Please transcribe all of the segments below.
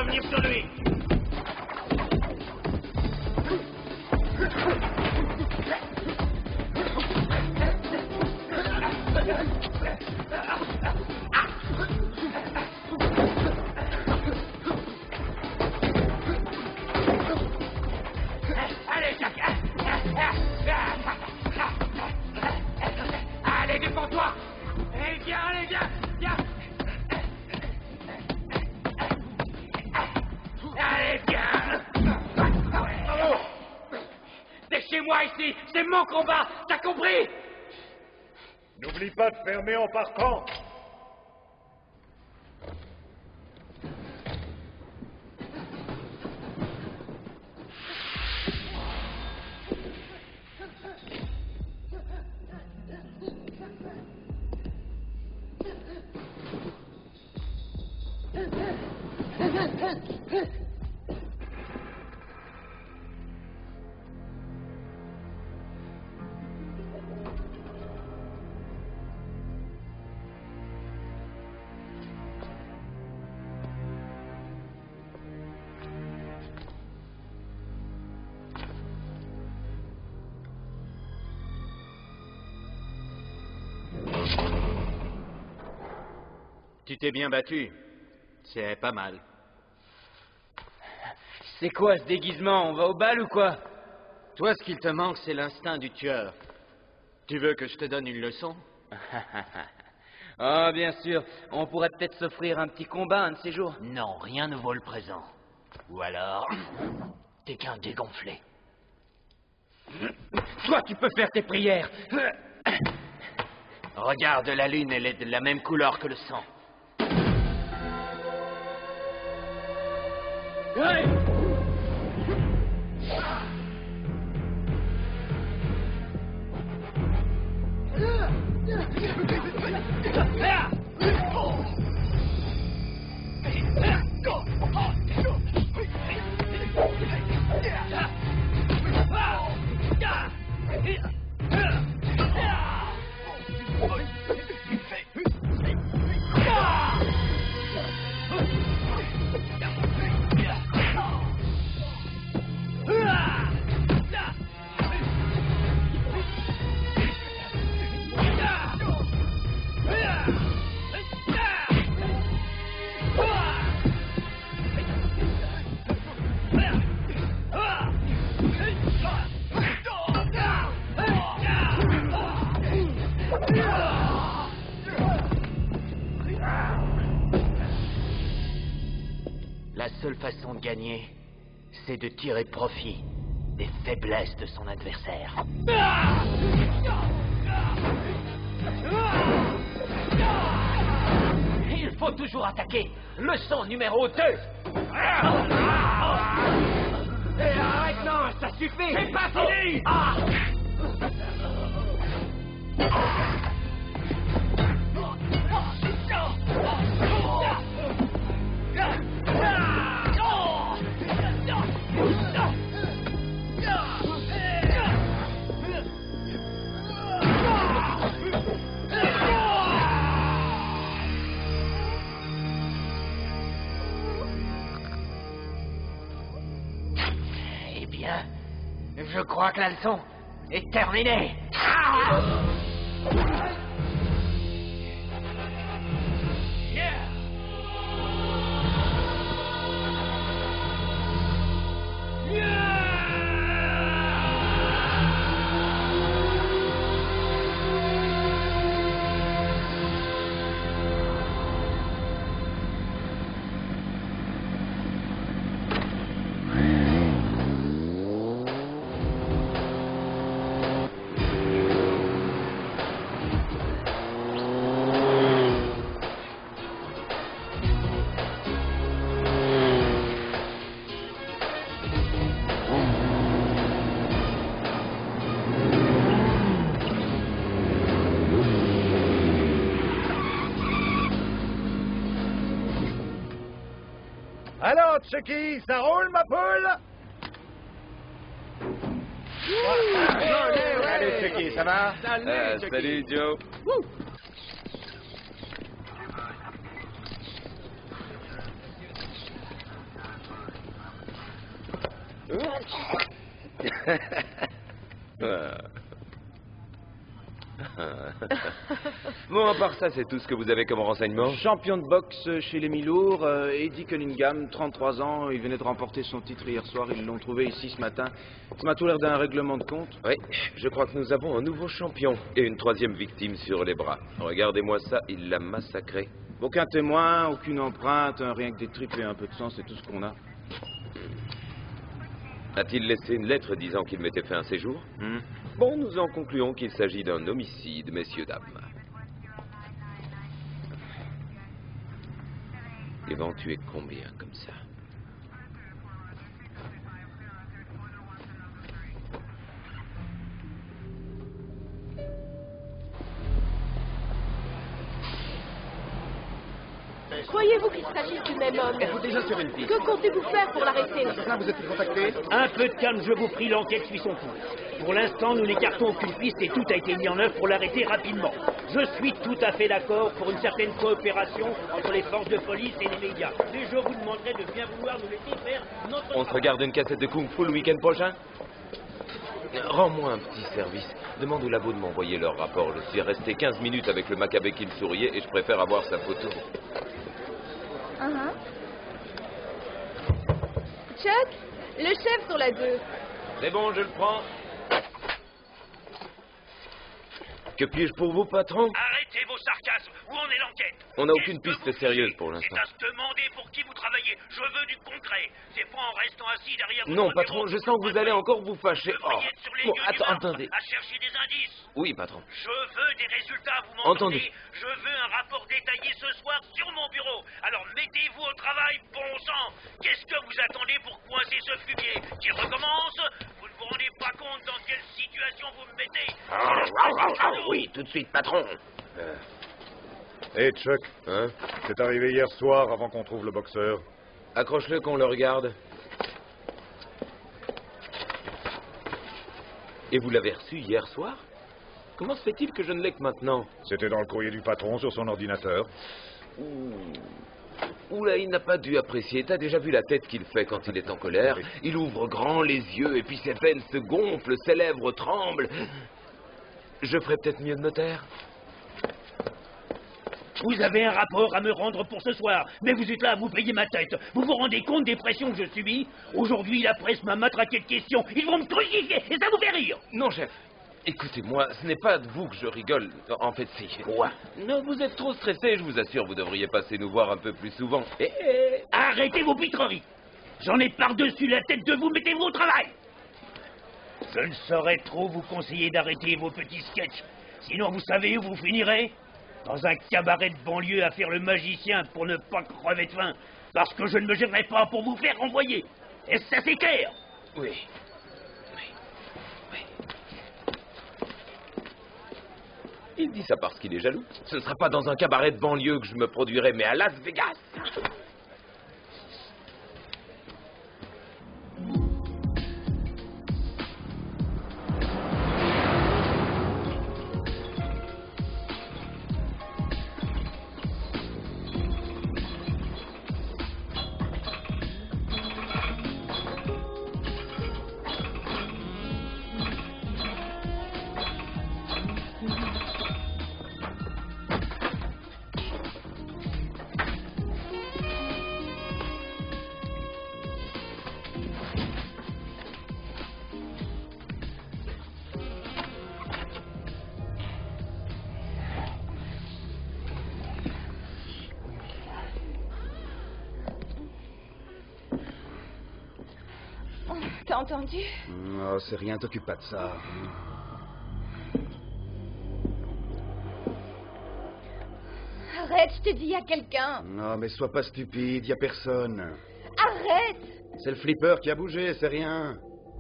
revenir sur lui. Allez, Jack. Allez, défends-toi. Viens, allez, viens. Allez, viens. T'es chez moi ici, c'est mon combat, t'as compris? N'oublie pas de fermer en partant. Tu t'es bien battu. C'est pas mal. C'est quoi ce déguisement? On va au bal ou quoi? Toi, ce qu'il te manque, c'est l'instinct du tueur. Tu veux que je te donne une leçon? Oh, bien sûr. On pourrait peut-être s'offrir un petit combat un de ces jours. Non, rien ne vaut le présent. Ou alors, t'es qu'un dégonflé. Toi, tu peux faire tes prières. Regarde la lune, elle est de la même couleur que le sang. Ouais. La seule façon de gagner, c'est de tirer profit des faiblesses de son adversaire. Il faut toujours attaquer. Leçon numéro 2. Arrête, non, ça suffit. C'est pas fini. Eh bien, je crois que la leçon est terminée. Alors, Chucky, ça roule, ma poule? Salut, Chucky, ça va? Salut, Joe. Bon, à part ça, c'est tout ce que vous avez comme renseignement? Champion de boxe chez les mi-lourds, Eddie Cunningham, 33 ans, il venait de remporter son titre hier soir, ils l'ont trouvé ici ce matin. Ça m'a tout l'air d'un règlement de compte. Oui, je crois que nous avons un nouveau champion et une troisième victime sur les bras. Regardez-moi ça, il l'a massacré. Aucun témoin, aucune empreinte, rien que des tripes et un peu de sang, c'est tout ce qu'on a. A-t-il laissé une lettre disant qu'il m'était fait un séjour? Bon, nous en concluons qu'il s'agit d'un homicide, messieurs, dames. Ils vont en tuer combien comme ça? Croyez-vous qu'il s'agisse du même homme? Êtes-vous déjà sur une piste? Que comptez-vous faire pour l'arrêter? Assassin, vous êtes contacté? Un peu de calme, je vous prie, l'enquête suit son cours. Pour l'instant, nous n'écartons aucune piste et tout a été mis en œuvre pour l'arrêter rapidement. Je suis tout à fait d'accord pour une certaine coopération entre les forces de police et les médias. Mais je vous demanderai de bien vouloir nous laisser faire notre... On se regarde une cassette de Kung Fu le week-end prochain? Rends-moi un petit service. Demande au labo de m'envoyer leur rapport. Je suis resté 15 minutes avec le Maccabée qui me souriait et je préfère avoir sa photo. Chuck, le chef sur la 2. C'est bon, je le prends. Que puis-je pour vous, patron? Arrêtez vos sarcasmes. Où en est l'enquête? On n'a aucune piste sérieuse pour l'instant. C'est à se demander pour qui vous travaillez. Je veux du concret. C'est pas en restant assis derrière votre Non, bureau patron, je sens que vous allez encore vous fâcher. Vous devriez être sur les bon, lieux du meurtre, attendez. à chercher des indices. Oui, patron. Je veux des résultats, vous m'entendez? Entendu. Je veux un rapport détaillé ce soir sur mon bureau. Alors mettez-vous au travail, bon sang. Qu'est-ce que vous attendez pour coincer ce fumier qui recommence? Vous ne vous rendez pas compte dans quelle situation vous me mettez? Oui, tout de suite, patron. Hé, Chuck, Hein? c'est arrivé hier soir avant qu'on trouve le boxeur. Accroche-le qu'on le regarde. Et vous l'avez reçu hier soir? Comment se fait-il que je ne l'ai que maintenant? C'était dans le courrier du patron sur son ordinateur. Oula, il n'a pas dû apprécier. T'as déjà vu la tête qu'il fait quand il est en colère? Il ouvre grand les yeux et puis ses veines se gonflent, ses lèvres tremblent. Je ferais peut-être mieux de me taire. Vous avez un rapport à me rendre pour ce soir, mais vous êtes là à vous payer ma tête. Vous vous rendez compte des pressions que je subis? Aujourd'hui, la presse m'a matraqué de questions. Ils vont me crucifier et ça vous fait rire. Non, chef. Écoutez-moi, ce n'est pas de vous que je rigole. En fait, si. Quoi? Non, vous êtes trop stressé, je vous assure. Vous devriez passer nous voir un peu plus souvent. Arrêtez vos pitreries. J'en ai par-dessus la tête de vous, mettez-vous au travail. Je ne saurais trop vous conseiller d'arrêter vos petits sketchs. Sinon, vous savez où vous finirez? Dans un cabaret de banlieue à faire le magicien pour ne pas crever de faim. Parce que je ne me gênerai pas pour vous faire renvoyer. Est-ce que ça c'est clair? Oui. Il dit ça parce qu'il est jaloux. Ce ne sera pas dans un cabaret de banlieue que je me produirai, mais à Las Vegas. T'as entendu? Oh, c'est rien, t'occupe pas de ça. Arrête, je te dis, y a quelqu'un. Non, mais sois pas stupide, y a personne. Arrête! C'est le flipper qui a bougé, c'est rien.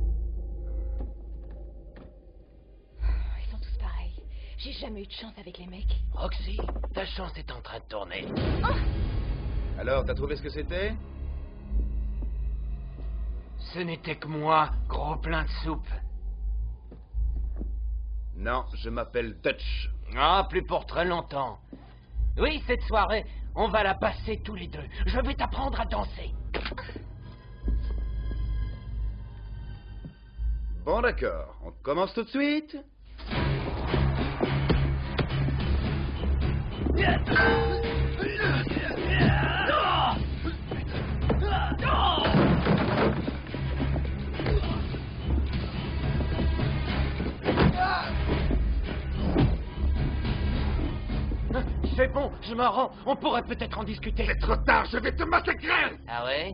Ils sont tous pareils. J'ai jamais eu de chance avec les mecs. Roxy, ta chance est en train de tourner. Alors, t'as trouvé ce que c'était? Ce n'était que moi, gros plein de soupe. Non, je m'appelle Dutch. Ah, plus pour très longtemps. Oui, cette soirée, on va la passer tous les deux. Je vais t'apprendre à danser. Bon, d'accord. On commence tout de suite. C'est bon, je m'en rends. On pourrait peut-être en discuter. C'est trop tard, je vais te massacrer. Ah ouais?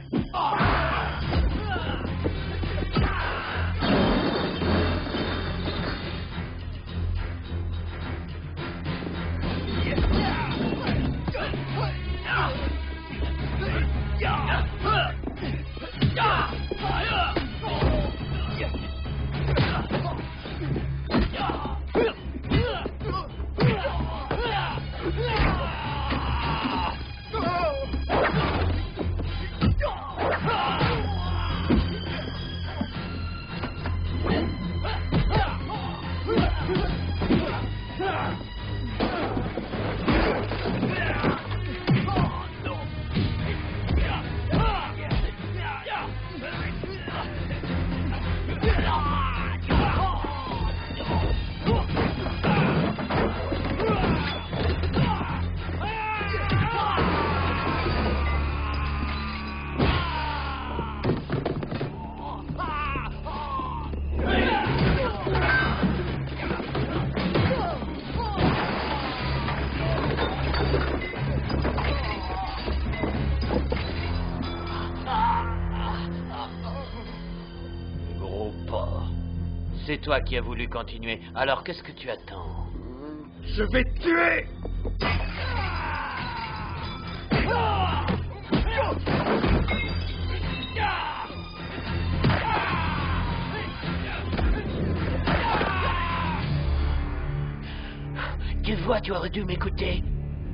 C'est toi qui as voulu continuer. Alors qu'est-ce que tu attends? Je vais te tuer. Tu vois, tu aurais dû m'écouter.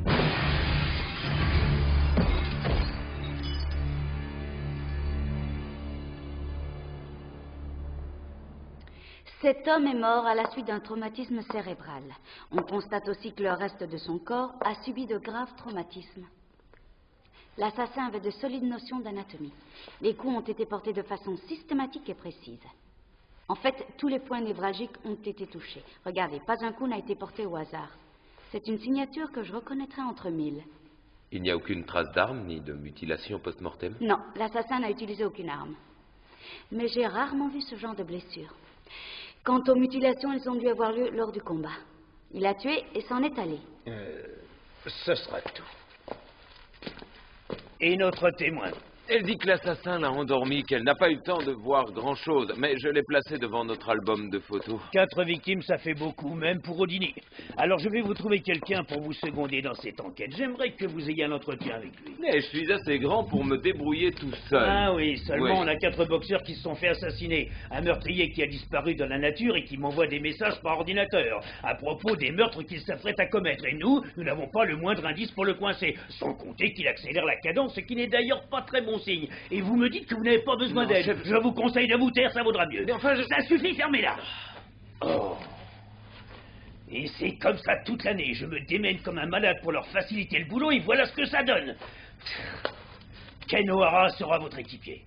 Cet homme est mort à la suite d'un traumatisme cérébral. On constate aussi que le reste de son corps a subi de graves traumatismes. L'assassin avait de solides notions d'anatomie. Les coups ont été portés de façon systématique et précise. En fait, tous les points névralgiques ont été touchés. Regardez, pas un coup n'a été porté au hasard. C'est une signature que je reconnaîtrais entre mille. Il n'y a aucune trace d'arme ni de mutilation post-mortem? Non, l'assassin n'a utilisé aucune arme. Mais j'ai rarement vu ce genre de blessure. Quant aux mutilations, elles ont dû avoir lieu lors du combat. Il a tué et s'en est allé. Ce sera tout. Et notre témoin? Elle dit que l'assassin l'a endormie, qu'elle n'a pas eu le temps de voir grand-chose, mais je l'ai placé devant notre album de photos. 4 victimes, ça fait beaucoup, même pour Houdini. Alors je vais vous trouver quelqu'un pour vous seconder dans cette enquête. J'aimerais que vous ayez un entretien avec lui. Mais je suis assez grand pour me débrouiller tout seul. Ah oui, seulement Oui. on a 4 boxeurs qui se sont fait assassiner. Un meurtrier qui a disparu dans la nature et qui m'envoie des messages par ordinateur à propos des meurtres qu'il s'apprête à commettre. Et nous n'avons pas le moindre indice pour le coincer. Sans compter qu'il accélère la cadence, ce qui n'est d'ailleurs pas très bon signe. Et vous me dites que vous n'avez pas besoin Non, d'aide. chef. Je vous conseille de vous taire, ça vaudra mieux. Mais enfin, Ça suffit, fermez-la. Oh. Et c'est comme ça toute l'année. Je me démène comme un malade pour leur faciliter le boulot et voilà ce que ça donne. Ken O'Hara sera votre équipier.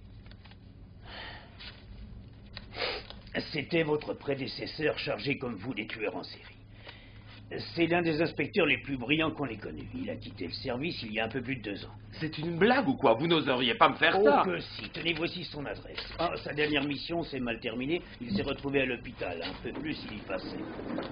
C'était votre prédécesseur chargé comme vous des tueurs en série. C'est l'un des inspecteurs les plus brillants qu'on ait connus. Il a quitté le service il y a un peu plus de 2 ans. C'est une blague ou quoi? Vous n'oseriez pas me faire Oh ça? que si, tenez, voici son adresse. Ah, sa dernière mission s'est mal terminée. Il s'est retrouvé à l'hôpital. Un peu plus, il y passait.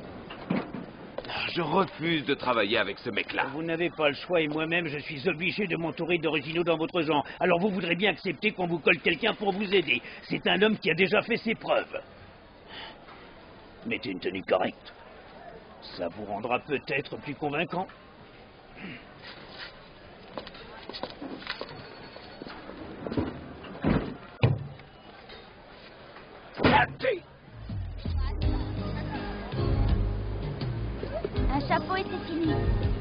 Je refuse de travailler avec ce mec-là. Vous n'avez pas le choix et moi-même, je suis obligé de m'entourer d'originaux dans votre genre. Alors vous voudrez bien accepter qu'on vous colle quelqu'un pour vous aider. C'est un homme qui a déjà fait ses preuves. Mettez une tenue correcte. Ça vous rendra peut-être plus convaincant. Un chapeau et c'est fini.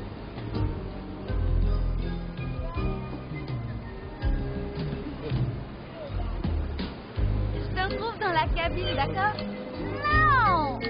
Je te retrouve dans la cabine, d'accord? Non!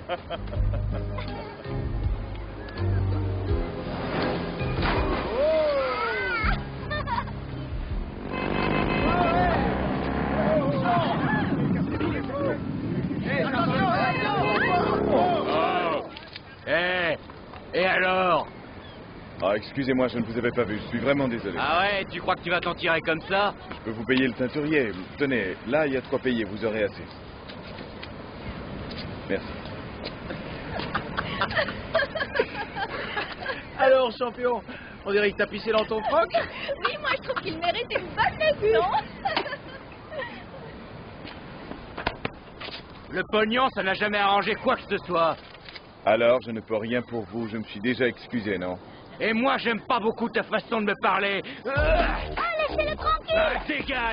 Et alors? Ah, excusez-moi, je ne vous avais pas vu. Je suis vraiment désolé. Ah ouais, tu crois que tu vas t'en tirer comme ça? Je peux vous payer le teinturier. Tenez, là, il y a de quoi payer. Vous aurez assez. Merci. Alors, champion, on dirait que t'as pissé dans ton froc. Oui, moi je trouve qu'il mérite une bonne leçon. Le pognon, ça n'a jamais arrangé quoi que ce soit. Alors, je ne peux rien pour vous. Je me suis déjà excusé, non? Et moi, j'aime pas beaucoup ta façon de me parler. Ah, laissez-le tranquille. Dégage.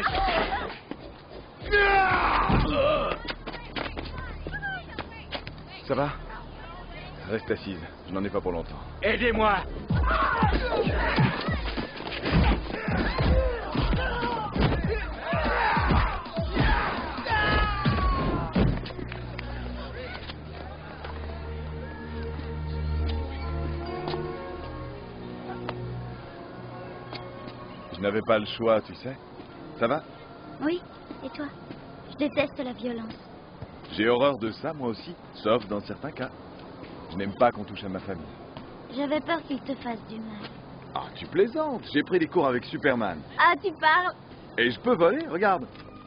Ça va? Reste assise. Je n'en ai pas pour longtemps. Aidez-moi. Je n'avais pas le choix, tu sais. Ça va? Oui, et toi? Je déteste la violence. J'ai horreur de ça, moi aussi. Sauf dans certains cas. Je n'aime pas qu'on touche à ma famille. J'avais peur qu'il te fasse du mal. Ah, tu plaisantes. J'ai pris des cours avec Superman. Ah, tu parles? Et je peux voler, regarde.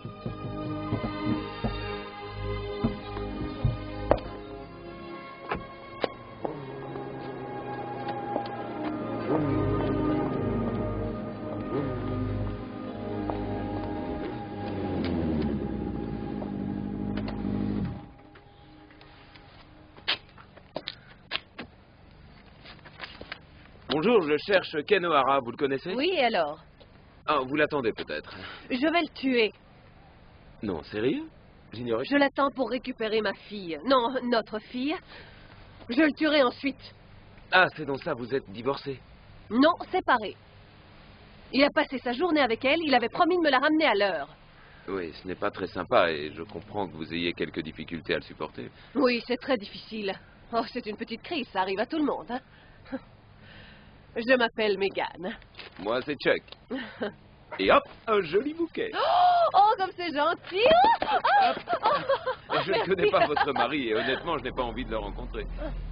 Bonjour, je cherche Ken O'Hara, vous le connaissez? Oui, et alors? Ah, vous l'attendez peut-être. Je vais le tuer. Non, sérieux? J'ignorais. Je l'attends pour récupérer ma fille. Non, notre fille. Je le tuerai ensuite. Ah, c'est dans ça, vous êtes divorcé. Non, séparés. Il a passé sa journée avec elle, il avait promis de me la ramener à l'heure. Oui, ce n'est pas très sympa et je comprends que vous ayez quelques difficultés à le supporter. Oui, c'est très difficile. Oh, c'est une petite crise, ça arrive à tout le monde. Hein? Je m'appelle Megan. Moi, c'est Chuck. Et hop, un joli bouquet. Oh, comme c'est gentil. Je ne connais pas votre mari et honnêtement, je n'ai pas envie de le rencontrer.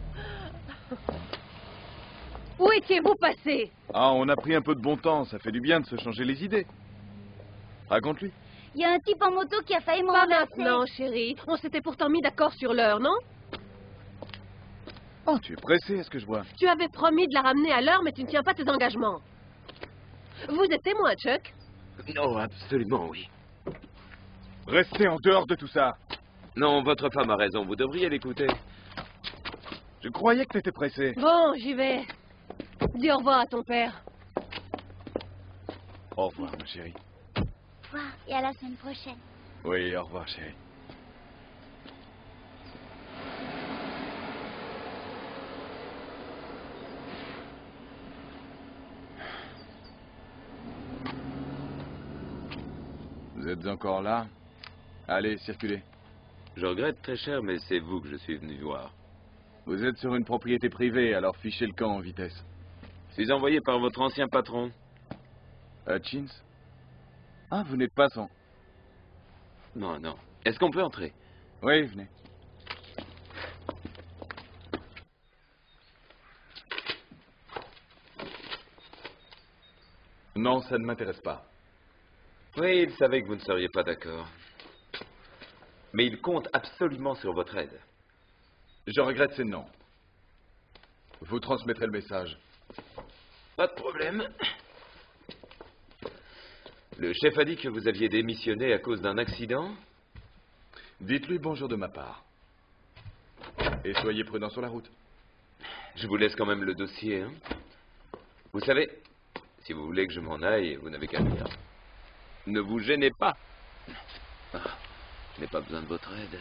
Où étiez-vous passé? Ah, on a pris un peu de bon temps. Ça fait du bien de se changer les idées. Raconte-lui. Il y a un type en moto qui a failli me Pas renverser. maintenant, chérie. On s'était pourtant mis d'accord sur l'heure, non? Oh, tu es pressé, est-ce que je vois? Tu avais promis de la ramener à l'heure, mais tu ne tiens pas tes engagements. Vous êtes témoin, Chuck? Non, absolument, oui. Restez en dehors de tout ça. Non, votre femme a raison, vous devriez l'écouter. Je croyais que t'étais pressé. Bon, j'y vais. Dis au revoir à ton père. Au revoir, ma chérie. Au revoir et à la semaine prochaine. Oui, au revoir, chérie. Vous êtes encore là? Allez, circulez. Je regrette très cher, mais c'est vous que je suis venu voir. Vous êtes sur une propriété privée, alors fichez le camp en vitesse. Je suis envoyé par votre ancien patron. Hutchins? Ah, vous n'êtes pas son... Non, non. Est-ce qu'on peut entrer? Oui, venez. Non, ça ne m'intéresse pas. Oui, il savait que vous ne seriez pas d'accord. Mais il compte absolument sur votre aide. Je regrette ces noms. Vous transmettrez le message. Pas de problème. Le chef a dit que vous aviez démissionné à cause d'un accident? Dites-lui bonjour de ma part. Et soyez prudent sur la route. Je vous laisse quand même le dossier, hein. Vous savez, si vous voulez que je m'en aille, vous n'avez qu'à dire. Ne vous gênez pas. Ah, je n'ai pas besoin de votre aide.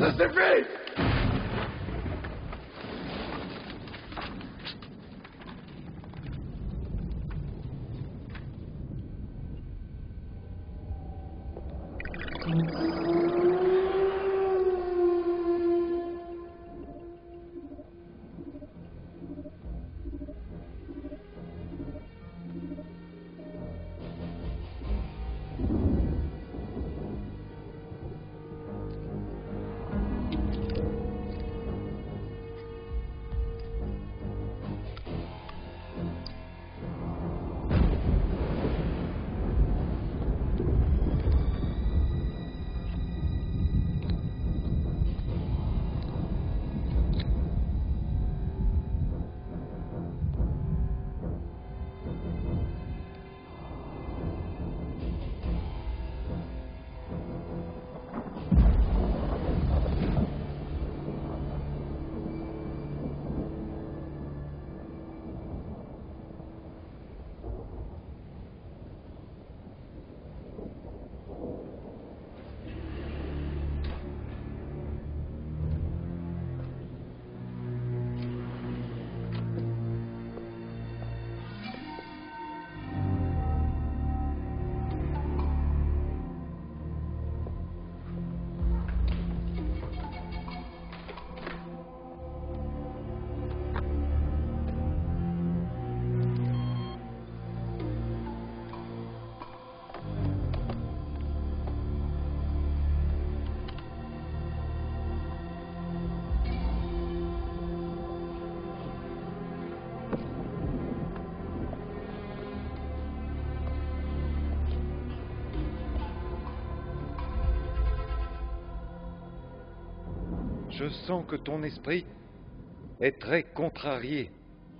Ça suffit! Je sens que ton esprit est très contrarié.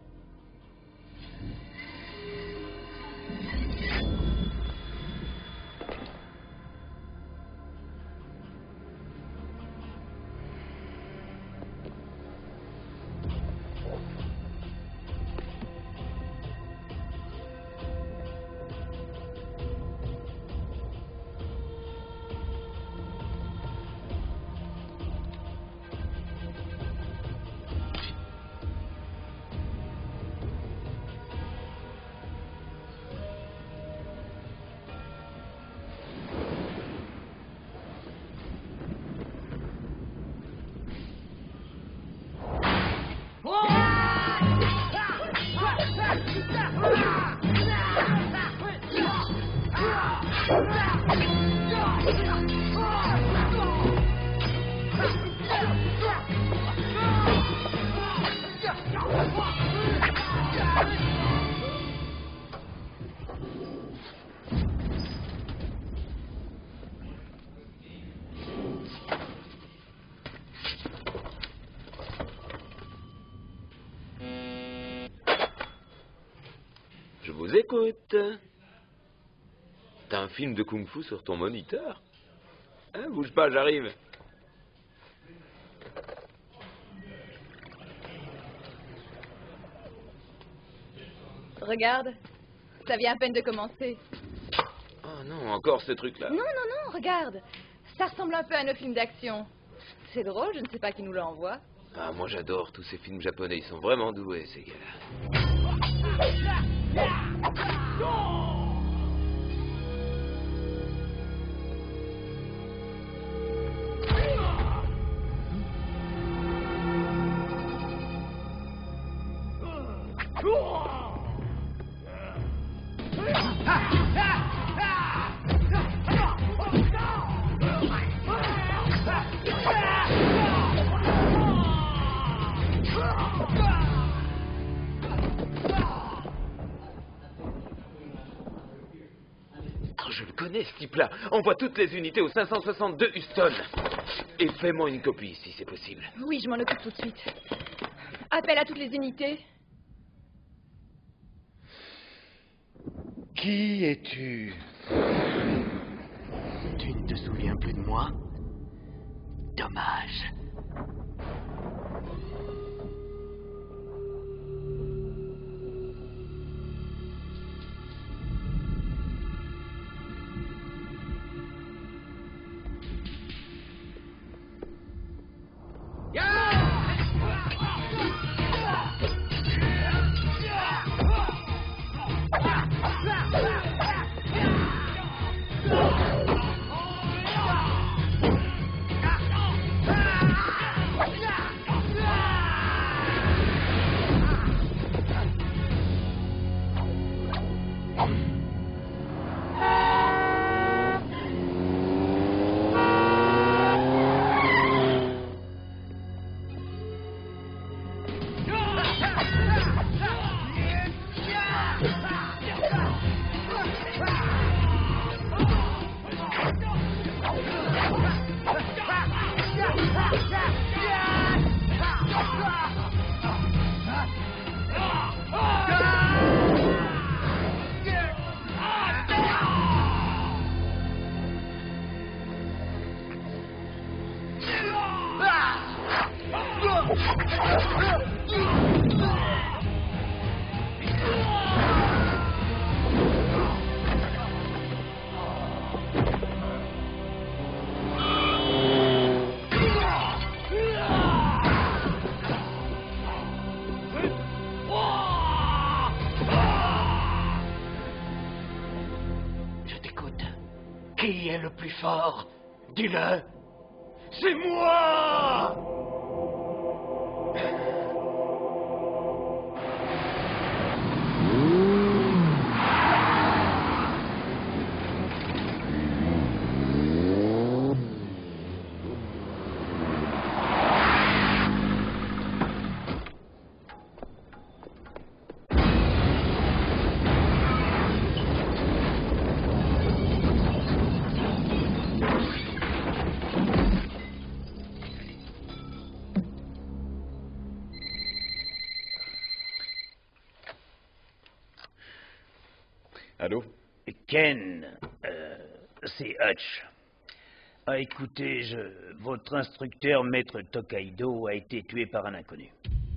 Je vous écoute. T'as un film de kung-fu sur ton moniteur? Hein, bouge pas, j'arrive. Regarde, ça vient à peine de commencer. Oh non, encore ce truc-là. Non, non, non, regarde. Ça ressemble un peu à nos films d'action. C'est drôle, je ne sais pas qui nous l'envoie. Ah, moi j'adore tous ces films japonais, ils sont vraiment doués, ces gars-là. Je le connais, ce type-là. Envoie toutes les unités au 562 Houston. Et fais-moi une copie, si c'est possible. Oui, je m'en occupe tout de suite. Appel à toutes les unités. Qui es-tu? Tu ne te souviens plus de moi? Dommage. Qui est le plus fort? Dis-le. C'est moi! Allô? Ken, c'est Hutch. Ah, écoutez, votre instructeur, Maître Tokaido, a été tué par un inconnu.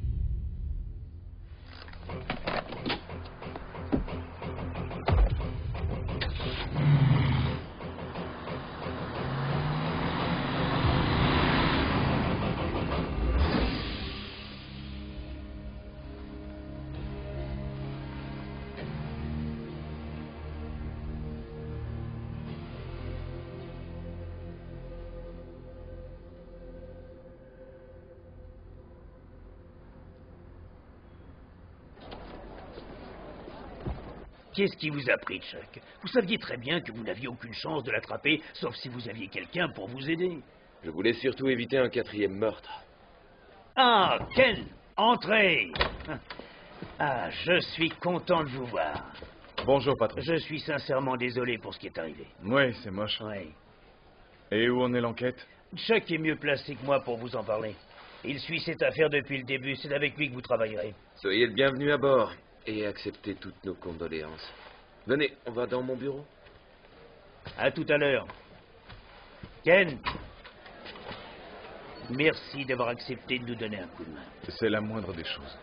Qu'est-ce qui vous a pris, Chuck? Vous saviez très bien que vous n'aviez aucune chance de l'attraper, sauf si vous aviez quelqu'un pour vous aider. Je voulais surtout éviter un 4e meurtre. Ah, Ken, entrez! Ah, je suis content de vous voir. Bonjour, patron. Je suis sincèrement désolé pour ce qui est arrivé. Oui, c'est moche. Oui. Et où en est l'enquête? Chuck est mieux placé que moi pour vous en parler. Il suit cette affaire depuis le début, c'est avec lui que vous travaillerez. Soyez le bienvenu à bord. Et acceptez toutes nos condoléances. Venez, on va dans mon bureau. À tout à l'heure. Ken, merci d'avoir accepté de nous donner un coup de main. C'est la moindre des choses.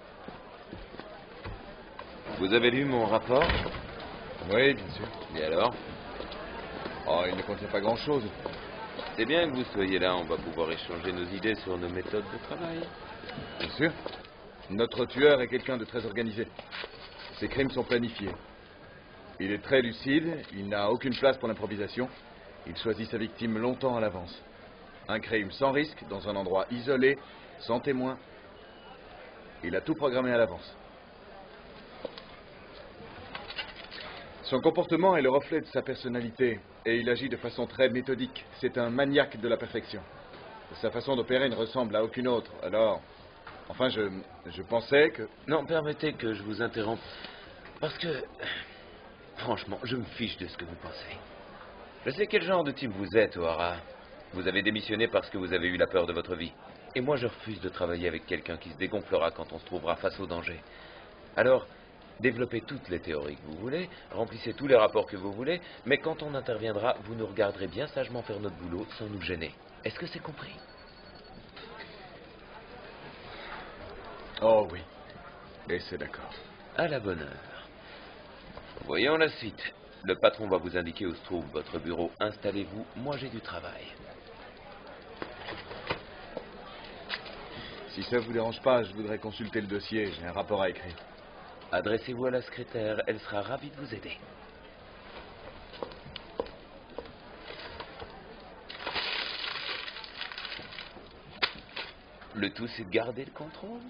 Vous avez lu mon rapport? Oui, bien sûr. Et alors? Oh, il ne contient pas grand-chose. C'est bien que vous soyez là, on va pouvoir échanger nos idées sur nos méthodes de travail. Bien sûr. Notre tueur est quelqu'un de très organisé. Ses crimes sont planifiés. Il est très lucide, il n'a aucune place pour l'improvisation. Il choisit sa victime longtemps à l'avance. Un crime sans risque, dans un endroit isolé, sans témoins. Il a tout programmé à l'avance. Son comportement est le reflet de sa personnalité, et il agit de façon très méthodique. C'est un maniaque de la perfection. Sa façon d'opérer ne ressemble à aucune autre, alors... Enfin, je pensais que... Non, permettez que je vous interrompe. Parce que... Franchement, je me fiche de ce que vous pensez. Je sais quel genre de type vous êtes, O'Hara. Vous avez démissionné parce que vous avez eu la peur de votre vie. Et moi, je refuse de travailler avec quelqu'un qui se dégonflera quand on se trouvera face au danger. Alors, développez toutes les théories que vous voulez, remplissez tous les rapports que vous voulez, mais quand on interviendra, vous nous regarderez bien sagement faire notre boulot sans nous gêner. Est-ce que c'est compris? Oh oui. Et c'est d'accord. À la bonne heure. Voyons la suite. Le patron va vous indiquer où se trouve votre bureau. Installez-vous, moi j'ai du travail. Si ça vous dérange pas, je voudrais consulter le dossier. J'ai un rapport à écrire. Adressez-vous à la secrétaire, elle sera ravie de vous aider. Le tout, c'est de garder le contrôle.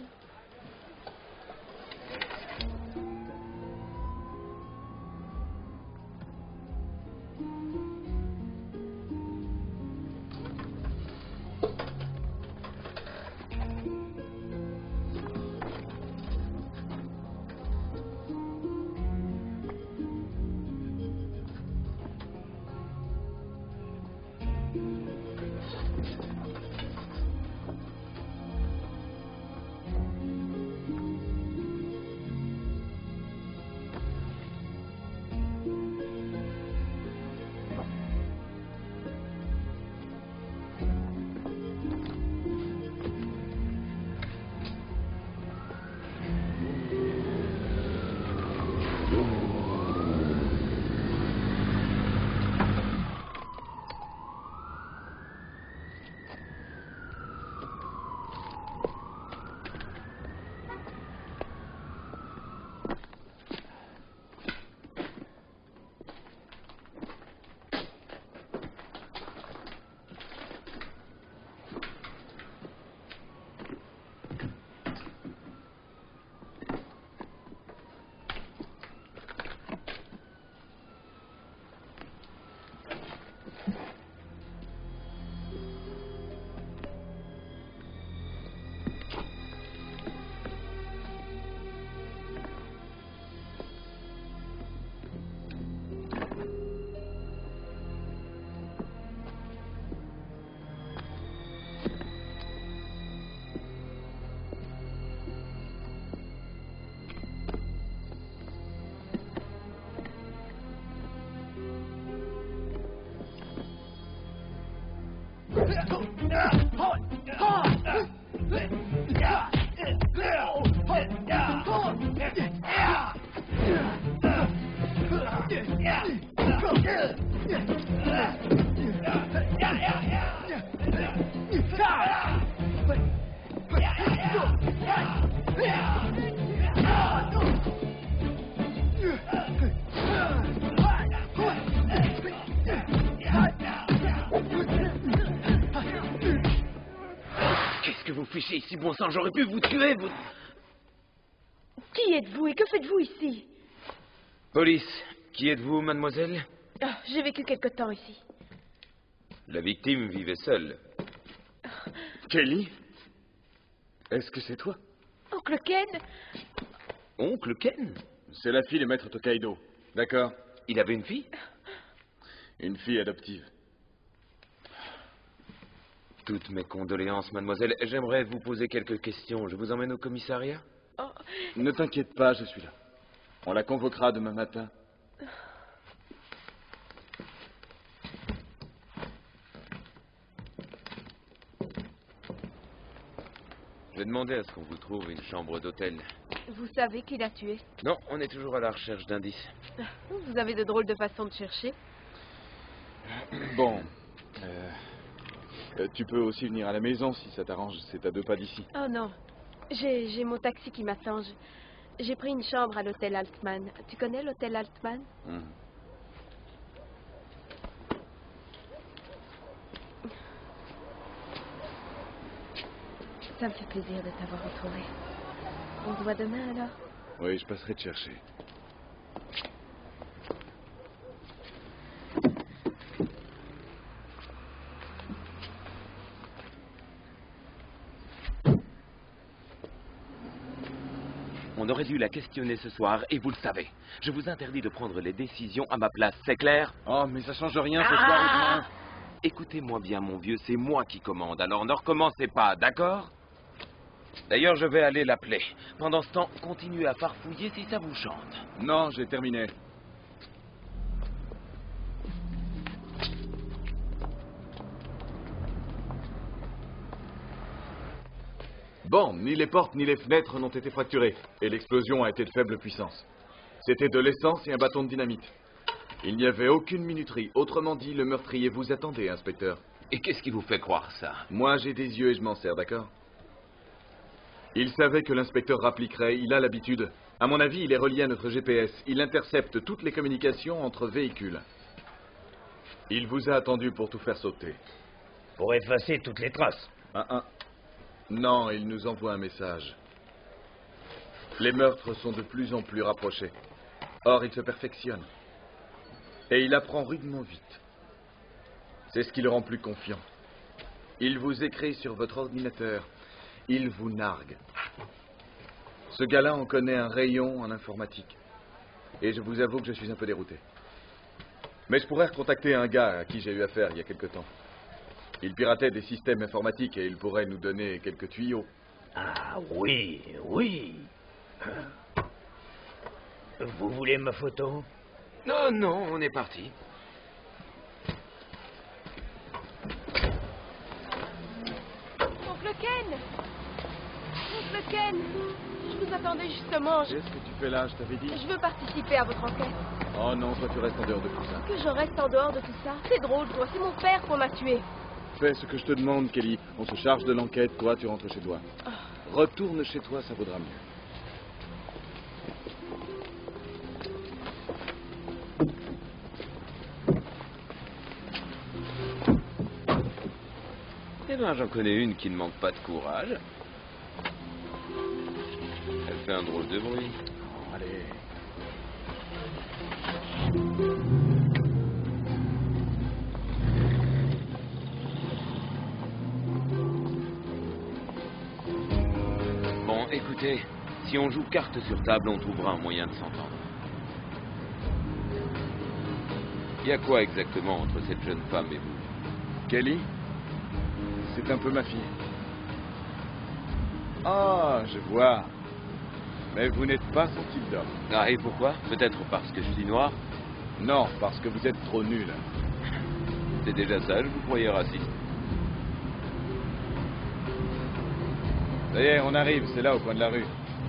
Qu'est-ce que vous fichez ici, bon sang? J'aurais pu vous tuer, vous... Qui êtes-vous et que faites-vous ici? Police, qui êtes-vous, mademoiselle? Ah, j'ai vécu quelque temps ici. La victime vivait seule. Kelly? Est-ce que c'est toi? Oncle Ken? Oncle Ken? C'est la fille de Maître Tokaido. D'accord. Il avait une fille? Une fille adoptive. Toutes mes condoléances, mademoiselle. J'aimerais vous poser quelques questions. Je vous emmène au commissariat? Oh. Ne t'inquiète pas, je suis là. On la convoquera demain matin. Je vais demander à ce qu'on vous trouve une chambre d'hôtel. Vous savez qui l'a tué? Non, on est toujours à la recherche d'indices. Vous avez de drôles de façons de chercher. Bon. Tu peux aussi venir à la maison si ça t'arrange. C'est à 2 pas d'ici. Oh non. J'ai mon taxi qui m'attend. J'ai pris une chambre à l'hôtel Altman. Tu connais l'hôtel Altman? Ça me fait plaisir de t'avoir retrouvé. On se voit demain alors? Oui, je passerai te chercher. On aurait dû la questionner ce soir, et vous le savez. Je vous interdis de prendre les décisions à ma place, c'est clair? Oh, mais ça change rien ce soir. Écoutez-moi bien, mon vieux, c'est moi qui commande, alors ne recommencez pas, d'accord? D'ailleurs, je vais aller l'appeler. Pendant ce temps, continuez à farfouiller si ça vous chante. Non, j'ai terminé. Bon, ni les portes ni les fenêtres n'ont été fracturées, et l'explosion a été de faible puissance. C'était de l'essence et un bâton de dynamite. Il n'y avait aucune minuterie. Autrement dit, le meurtrier vous attendait, inspecteur. Et qu'est-ce qui vous fait croire ça? Moi, j'ai des yeux et je m'en sers, d'accord? Il savait que l'inspecteur rappliquerait, il a l'habitude. À mon avis, il est relié à notre GPS. Il intercepte toutes les communications entre véhicules. Il vous a attendu pour tout faire sauter. Pour effacer toutes les traces. Non, il nous envoie un message. Les meurtres sont de plus en plus rapprochés. Or, il se perfectionne. Et il apprend rudement vite. C'est ce qui le rend plus confiant. Il vous écrit sur votre ordinateur. Il vous nargue. Ce gars-là en connaît un rayon en informatique. Et je vous avoue que je suis un peu dérouté. Mais je pourrais recontacter un gars à qui j'ai eu affaire il y a quelque temps. Il piratait des systèmes informatiques et il pourrait nous donner quelques tuyaux. Ah oui, oui. Vous voulez ma photo? Non, non, on est parti. Oncle Ken! Oncle Ken! Je vous attendais justement. Qu'est-ce que tu fais là, je t'avais dit? Je veux participer à votre enquête. Oh non, toi tu restes en dehors de tout ça. Que je reste en dehors de tout ça? C'est drôle, toi. C'est mon père qu'on m'a tué. Fais ce que je te demande, Kelly. On se charge de l'enquête, toi tu rentres chez toi. Retourne chez toi, ça vaudra mieux. Eh ben, j'en connais une qui ne manque pas de courage. Elle fait un drôle de bruit. Oh, allez. Bon, écoutez, si on joue carte sur table, on trouvera un moyen de s'entendre. Il y a quoi exactement entre cette jeune femme et vous? Kelly? C'est un peu ma fille. Ah, je vois. Mais vous n'êtes pas son type d'homme. Ah, et pourquoi? Peut-être parce que je suis noir? Non, parce que vous êtes trop nul. C'est déjà ça, je vous croyais raciste. Ça y est, on arrive, c'est là, au coin de la rue.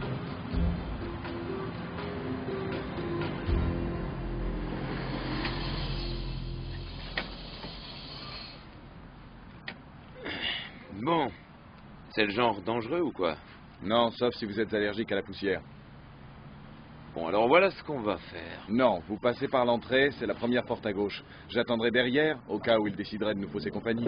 Bon. C'est le genre dangereux ou quoi? Non, sauf si vous êtes allergique à la poussière. Bon, alors voilà ce qu'on va faire. Non, vous passez par l'entrée, c'est la première porte à gauche. J'attendrai derrière, au cas où il déciderait de nous fausser compagnie.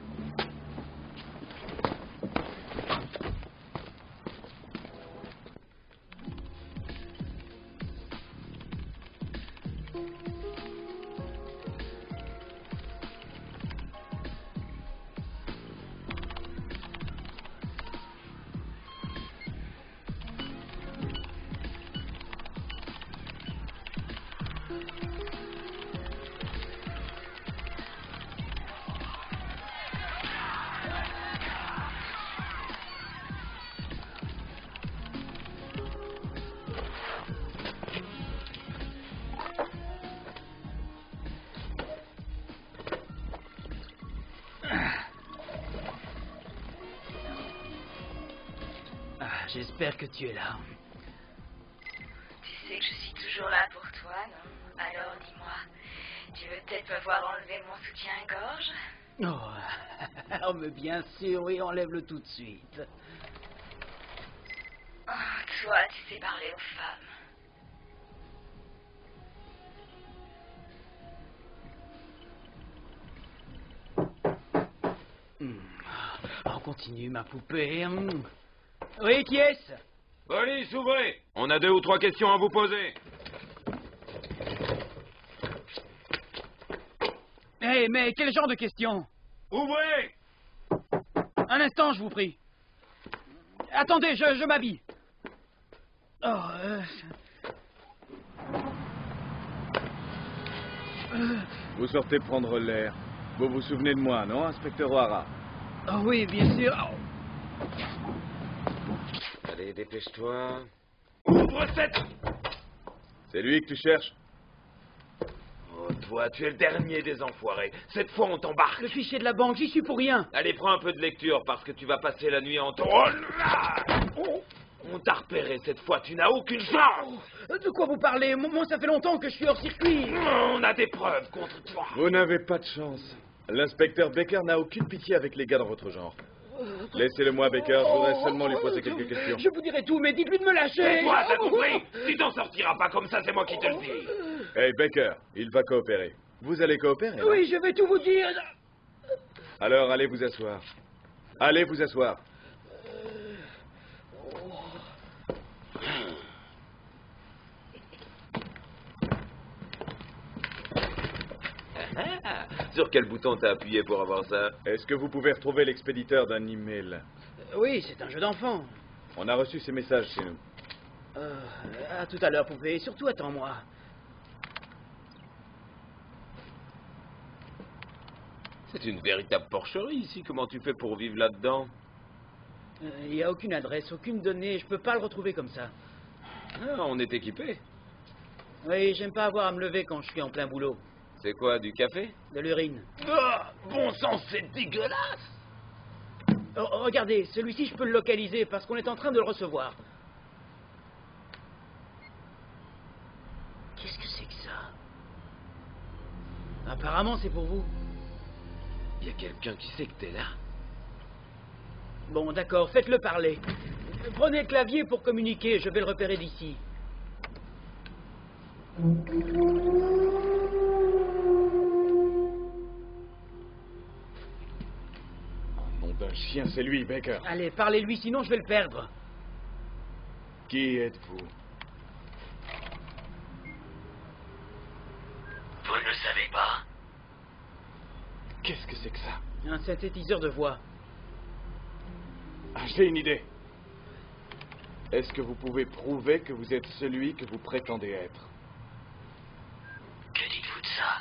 J'espère que tu es là. Tu sais que je suis toujours là pour toi, non? Alors dis-moi, tu veux peut-être me voir enlever mon soutien-gorge? Oh, mais bien sûr, oui, enlève-le tout de suite. Oh, toi, tu sais parler aux femmes. On continue, ma poupée. Oui, qui est-ce? Police, ouvrez! On a 2 ou 3 questions à vous poser. Hé, mais quel genre de questions? Ouvrez! Un instant, je vous prie. Attendez, je m'habille. Vous sortez prendre l'air. Vous vous souvenez de moi, non, inspecteur O'Hara? Oh oui, bien sûr. Allez, dépêche-toi. Ouvre cette... C'est lui que tu cherches? Oh, toi, tu es le dernier des enfoirés. Cette fois, on t'embarque. Le fichier de la banque, j'y suis pour rien. Allez, prends un peu de lecture, parce que tu vas passer la nuit en... Oh là! On t'a repéré cette fois, tu n'as aucune chance. De quoi vous parlez? Moi, ça fait longtemps que je suis hors circuit. On a des preuves contre toi. Vous n'avez pas de chance. L'inspecteur Baker n'a aucune pitié avec les gars dans votre genre. Laissez-le-moi, Baker, je voudrais seulement lui poser quelques questions. Je vous dirai tout, mais dites-lui de me lâcher. Et toi, t'as compris? Tu t'en sortiras pas comme ça, c'est moi qui te le dis. Hey, Baker, il va coopérer. Vous allez coopérer? Oui, je vais tout vous dire. Alors, allez vous asseoir. Allez vous asseoir. Sur quel bouton t'as appuyé pour avoir ça? Est-ce que vous pouvez retrouver l'expéditeur d'un email? Oui, c'est un jeu d'enfant. On a reçu ces messages chez nous. À tout à l'heure, poupée. Surtout, attends-moi. C'est une véritable porcherie ici. Comment tu fais pour vivre là-dedans? Il n'y a aucune adresse, aucune donnée. Je peux pas le retrouver comme ça. Ah, on est équipé. Oui, j'aime pas avoir à me lever quand je suis en plein boulot. C'est quoi, du café? De l'urine. Oh, bon sang, c'est dégueulasse! Oh, regardez, celui-ci, je peux le localiser parce qu'on est en train de le recevoir. Qu'est-ce que c'est que ça? Apparemment, c'est pour vous. Il y a quelqu'un qui sait que t'es là. Bon, d'accord, faites-le parler. Prenez le clavier pour communiquer, je vais le repérer d'ici. D'un chien, c'est lui, Baker. Allez, parlez-lui, sinon je vais le perdre. Qui êtes-vous? Vous ne le savez pas? Qu'est-ce que c'est que ça? Un synthétiseur de voix. Ah, j'ai une idée. Est-ce que vous pouvez prouver que vous êtes celui que vous prétendez être? Que dites-vous de ça?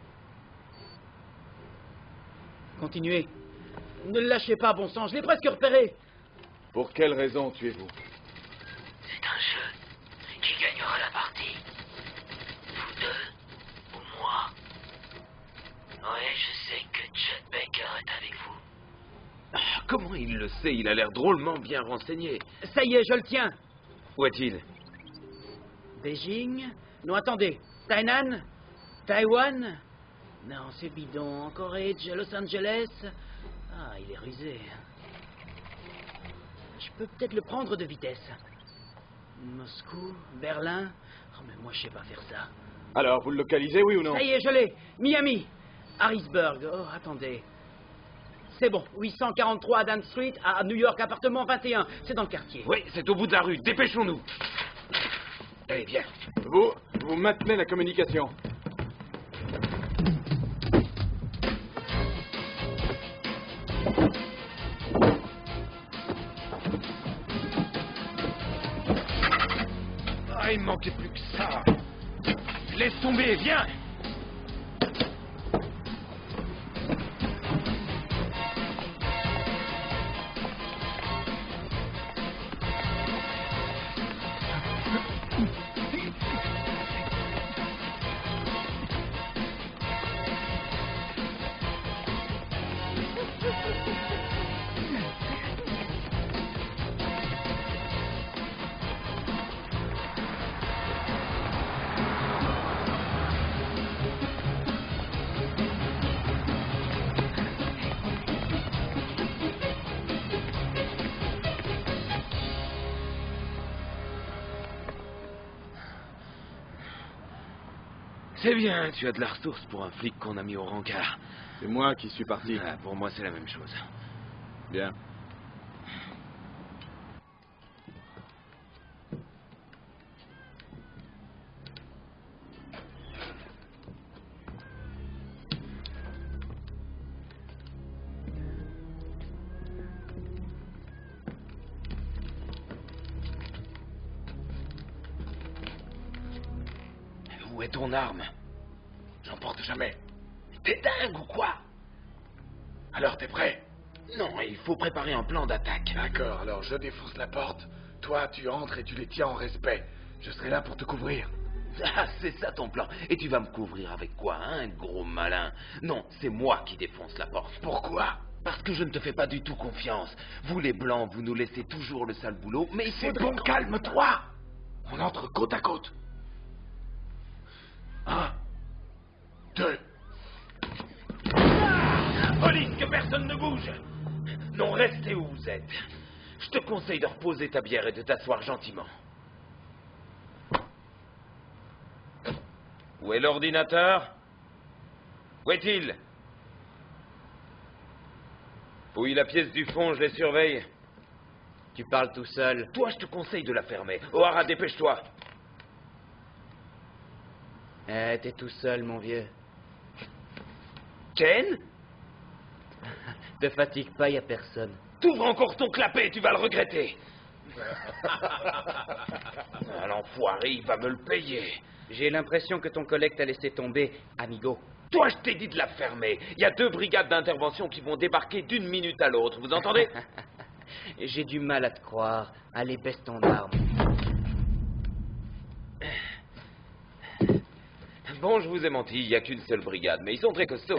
Continuez. Ne le lâchez pas, bon sang, je l'ai presque repéré. Pour quelle raison tuez-vous? C'est un jeu. Qui gagnera la partie? Vous deux ou moi? Oui, je sais que Chet Baker est avec vous. Comment il le sait? Il a l'air drôlement bien renseigné. Ça y est, je le tiens. Où est-il? Beijing? Non, attendez. Tainan? Taïwan? Non, c'est bidon. Anchorage, Los Angeles? Ah, il est rusé. Je peux peut-être le prendre de vitesse. Moscou? Berlin? Oh, mais moi, je sais pas faire ça. Alors, vous le localisez, oui ou non? Ça y est, je l'ai. Miami. Harrisburg. Oh, attendez. C'est bon. 843 Adam Street, à New York, appartement 21. C'est dans le quartier. Oui, c'est au bout de la rue. Dépêchons-nous. Eh bien, vous maintenez la communication. Ah, il me manquait plus que ça. Laisse tomber, viens. C'est bien, tu as de la ressource pour un flic qu'on a mis au rencard. C'est moi qui suis parti. Ah, pour moi, c'est la même chose. Bien. Où est ton arme? J'en porte jamais. T'es dingue ou quoi? Alors t'es prêt? Non, il faut préparer un plan d'attaque. D'accord, alors je défonce la porte. Toi, tu entres et tu les tiens en respect. Je serai là pour te couvrir. Ah, c'est ça ton plan. Et tu vas me couvrir avec quoi, hein, gros malin? Non, c'est moi qui défonce la porte. Pourquoi? Parce que je ne te fais pas du tout confiance. Vous les blancs, vous nous laissez toujours le sale boulot, mais il C'est faudrait... bon, calme-toi. On entre côte à côte. 1, 2. Police, que personne ne bouge! Non, restez où vous êtes. Je te conseille de reposer ta bière et de t'asseoir gentiment. Où est l'ordinateur? Où est-il? Fouille la pièce du fond, je les surveille. Tu parles tout seul. Toi, je te conseille de la fermer. O'Hara, dépêche-toi. Eh, t'es tout seul, mon vieux. Ken? Te fatigue pas, y a personne. T'ouvres encore ton clapet, tu vas le regretter. Ah, l'enfoiré, il va me le payer. J'ai l'impression que ton collègue t'a laissé tomber, amigo. Toi, je t'ai dit de la fermer. Il y a 2 brigades d'intervention qui vont débarquer d'une minute à l'autre, vous entendez? J'ai du mal à te croire. Allez, baisse ton arme. Bon, je vous ai menti, il n'y a qu'une seule brigade, mais ils sont très costauds.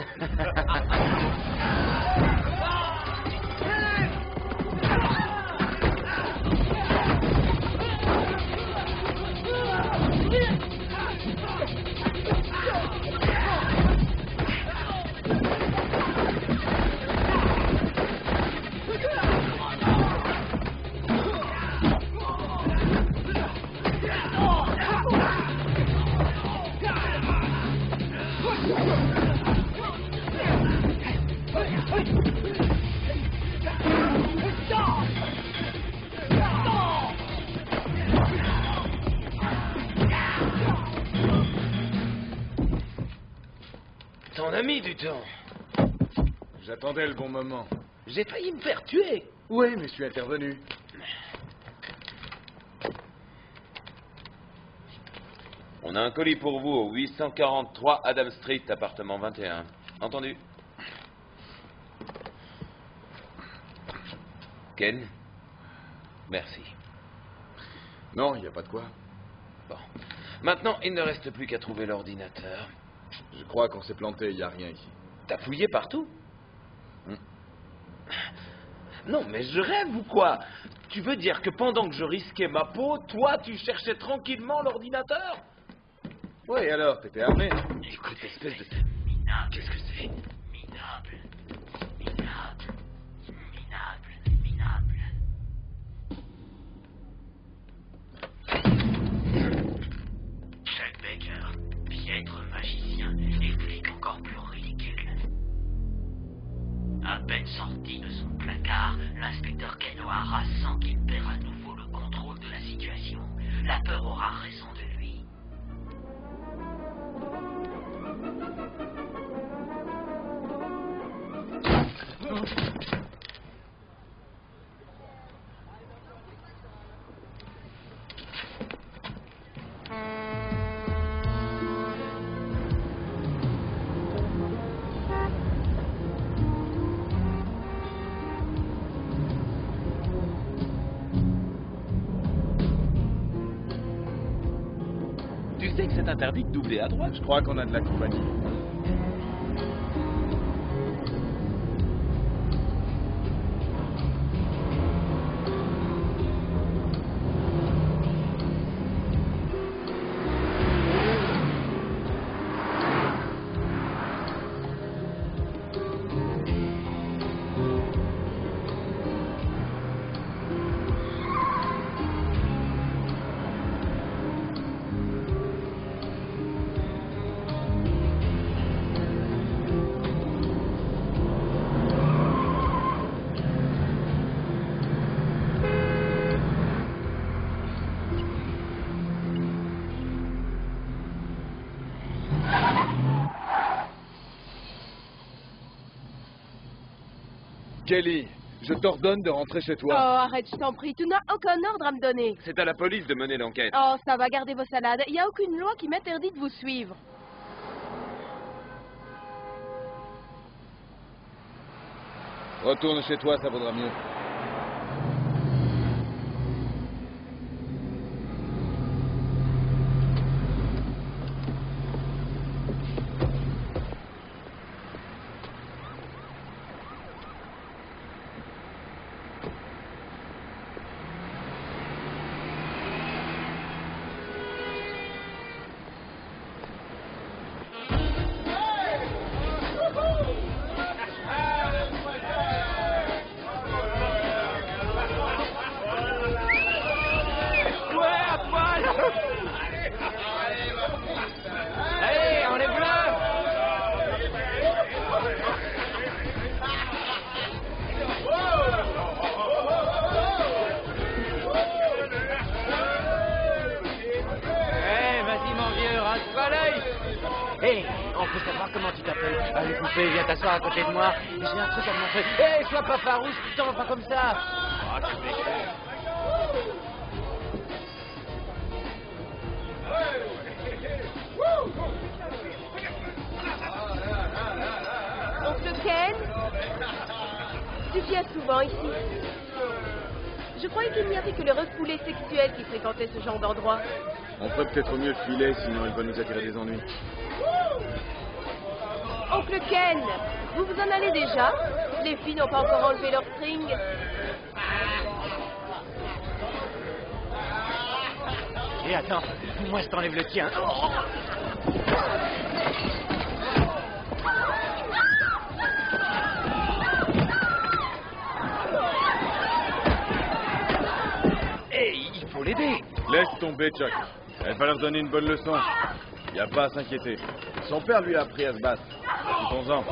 On a mis du temps. J'attendais le bon moment. J'ai failli me faire tuer. Oui, mais je suis intervenu. On a un colis pour vous au 843 Adam Street, appartement 21. Entendu? Ken? Merci. Non, il n'y a pas de quoi. Bon. Maintenant, il ne reste plus qu'à trouver l'ordinateur. Je crois qu'on s'est planté, il n'y a rien ici. T'as fouillé partout? Non, mais je rêve ou quoi? Tu veux dire que pendant que je risquais ma peau, toi, tu cherchais tranquillement l'ordinateur? Ouais, alors, t'étais armé? Écoute, espèce de... Minable. Qu'est-ce que c'est? Minable. Minable. Minable. Minable. Chuck Baker, piètre magicien, et flic encore plus ridicule. À peine sorti de son placard, l'inspecteur Ken O'Hara sent qu'il perd à nouveau le contrôle de la situation. La peur aura raison de lui. Tu sais que c'est interdit de doubler à droite? Je crois qu'on a de la compagnie. Kelly, je t'ordonne de rentrer chez Oh, toi. arrête, je t'en prie, tu n'as aucun ordre à me donner. C'est à la police de mener l'enquête. Oh, ça va, gardez vos salades. Il n'y a aucune loi qui m'interdit de vous suivre. Retourne chez toi, ça vaudra mieux. Hé, on peut savoir comment tu t'appelles? Allez, poupée, viens t'asseoir à côté de moi. J'ai un truc à te montrer. Hé, sois pas farouche, putain, pas comme ça. Ah, tu m'écoutes. Oncle Ken, tu viens souvent ici. Je croyais qu'il n'y avait que le refoulé sexuel qui fréquentait ce genre d'endroit. On ferait peut-être mieux de filer, sinon elle va nous attirer des ennuis. Oncle Ken, vous vous en allez déjà? Les filles n'ont pas encore enlevé leur string. Et attends, moi je t'enlève le tien. Hey, il faut l'aider. Laisse tomber, Chuck. Elle va leur donner une bonne leçon. Y a pas à s'inquiéter. Son père lui a appris à se battre. Écoutons-en.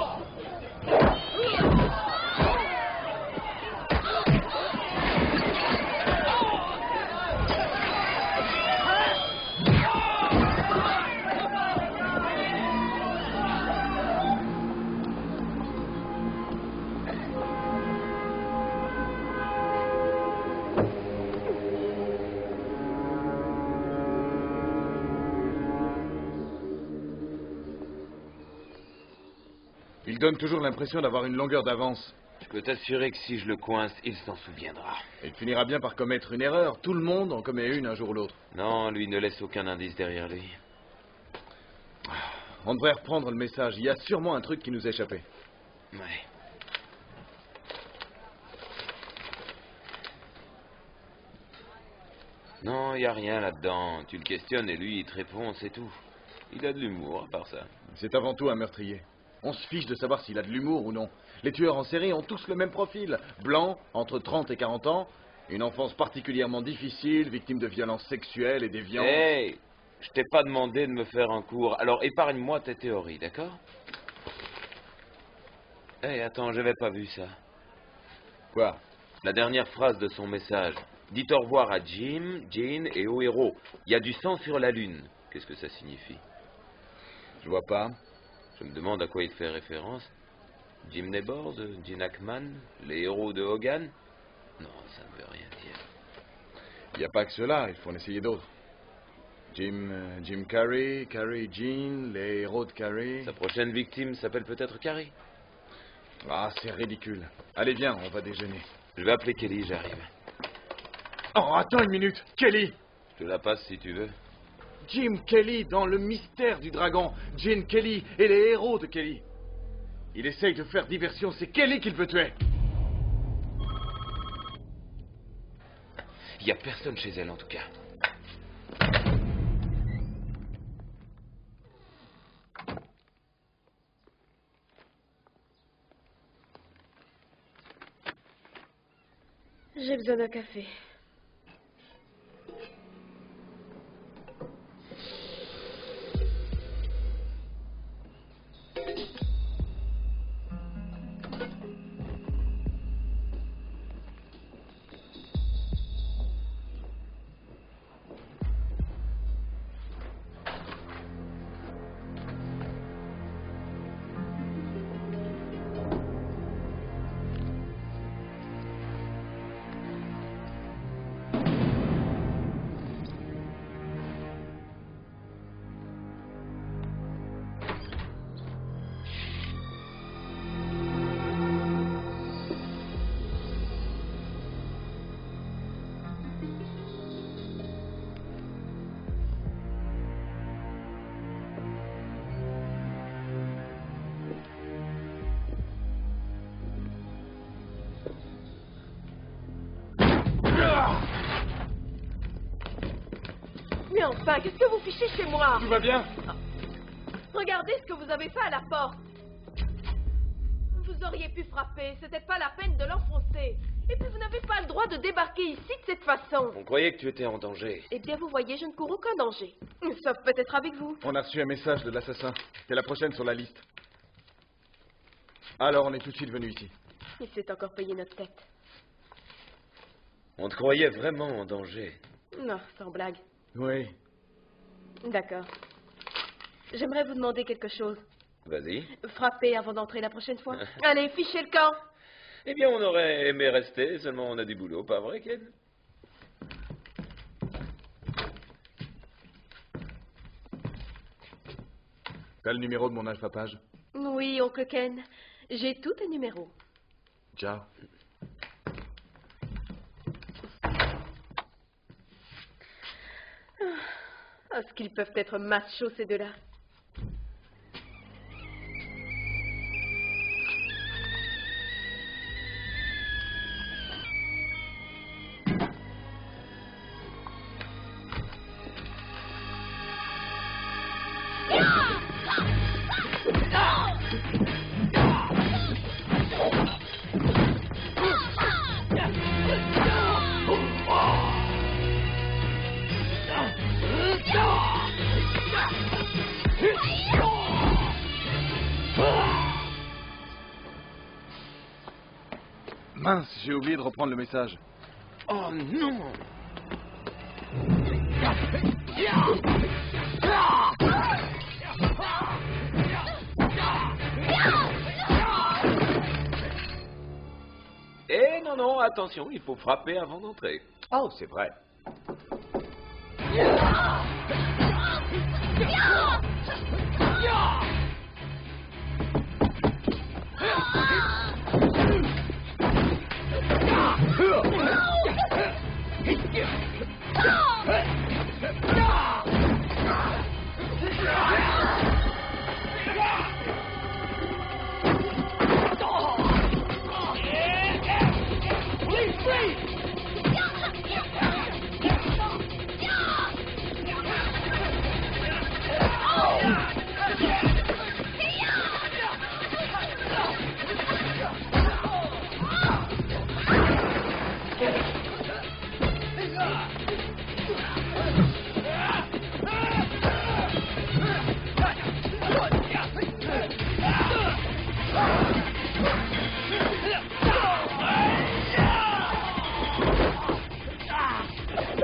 Il donne toujours l'impression d'avoir une longueur d'avance. Je peux t'assurer que si je le coince, il s'en souviendra. Il finira bien par commettre une erreur. Tout le monde en commet une un jour ou l'autre. Non, lui ne laisse aucun indice derrière lui. On devrait reprendre le message. Il y a sûrement un truc qui nous a échappé. Ouais. Non, y a rien là-dedans. Tu le questionnes et lui, il te répond, c'est tout. Il a de l'humour, à part ça. C'est avant tout un meurtrier. On se fiche de savoir s'il a de l'humour ou non. Les tueurs en série ont tous le même profil. Blanc, entre 30 et 40 ans, une enfance particulièrement difficile, victime de violences sexuelles et déviances. Hey, je t'ai pas demandé de me faire un cours, alors épargne-moi tes théories, d'accord? Hey, attends, j'avais pas vu ça. Quoi? La dernière phrase de son message. Dites au revoir à Jim, Jean et au héros. Il y a du sang sur la lune. Qu'est-ce que ça signifie? Je vois pas. Je me demande à quoi il fait référence. Jim Neighbors, Gene Hackman, les héros de Hogan? Non, ça ne veut rien dire. Il n'y a pas que cela, il faut en essayer d'autres. Jim Carrey, Carrey Jean, les héros de Carrey. Sa prochaine victime s'appelle peut-être Carrey? Ah, c'est ridicule. Allez, viens, on va déjeuner. Je vais appeler Kelly, j'arrive. Oh, attends une minute. Kelly! Je te la passe si tu veux. Jim Kelly dans Le Mystère du Dragon. Gene Kelly et les héros de Kelly. Il essaye de faire diversion, c'est Kelly qu'il veut tuer. Il n'y a personne chez elle, en tout cas. J'ai besoin d'un café. Mais enfin, qu'est-ce que vous fichez chez moi? Tout va bien? Regardez ce que vous avez fait à la porte. Vous auriez pu frapper, c'était pas la peine de l'enfoncer. Et puis vous n'avez pas le droit de débarquer ici de cette façon. On croyait que tu étais en danger. Eh bien, vous voyez, je ne cours aucun danger. Sauf peut-être avec vous. On a reçu un message de l'assassin. C'est la prochaine sur la liste. Alors, on est tout de suite venu ici. Il s'est encore payé notre tête. On te croyait vraiment en danger. Non, sans blague. Oui. D'accord. J'aimerais vous demander quelque chose. Vas-y. Frappez avant d'entrer la prochaine fois. Allez, fichez le camp. Eh bien, on aurait aimé rester, seulement on a du boulot, pas vrai, Ken? T'as le numéro de mon alpha-page? Oui, oncle Ken. J'ai tous tes numéros. Ciao. Ah, ce qu'ils peuvent être machos, ces deux-là. Mince, j'ai oublié de reprendre le message. Oh non! Eh non, non, attention, il faut frapper avant d'entrer. Oh, c'est vrai.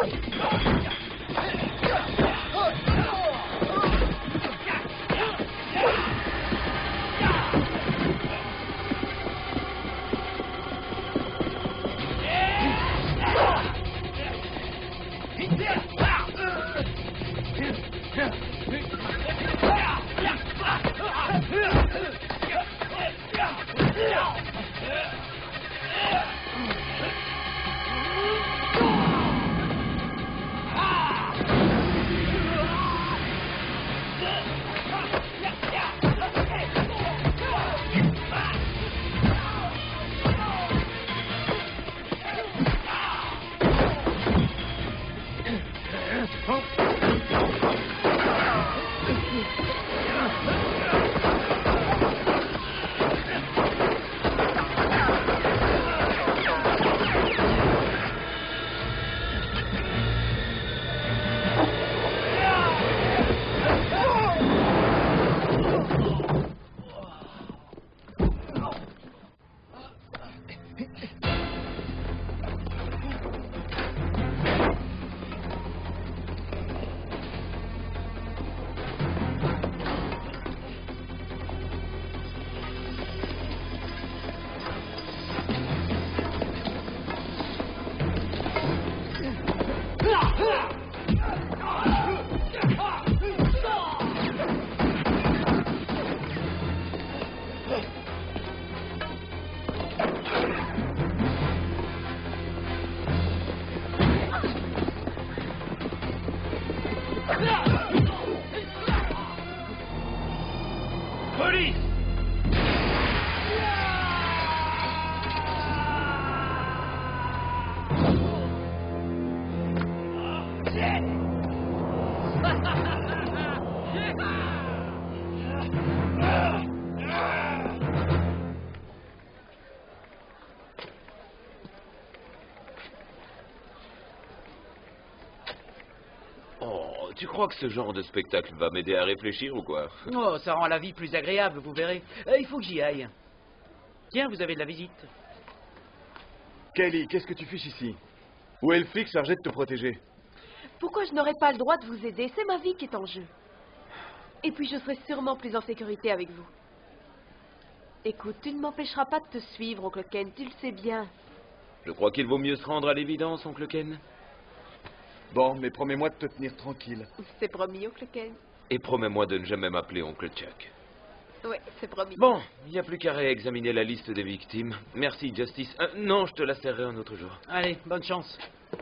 Tu crois que ce genre de spectacle va m'aider à réfléchir ou quoi? Oh, ça rend la vie plus agréable, vous verrez. Il faut que j'y aille. Tiens, vous avez de la visite. Kelly, qu'est-ce que tu fiches ici? Où est le flic chargé de te protéger? Pourquoi je n'aurais pas le droit de vous aider? C'est ma vie qui est en jeu. Et puis je serai sûrement plus en sécurité avec vous. Écoute, tu ne m'empêcheras pas de te suivre, oncle Ken, tu le sais bien. Je crois qu'il vaut mieux se rendre à l'évidence, oncle Ken. Bon, mais promets-moi de te tenir tranquille. C'est promis, oncle Ken. Et promets-moi de ne jamais m'appeler oncle Chuck. Oui, c'est promis. Bon, il n'y a plus qu'à réexaminer la liste des victimes. Merci, Justice. Non, je te la serrerai un autre jour. Allez, bonne chance.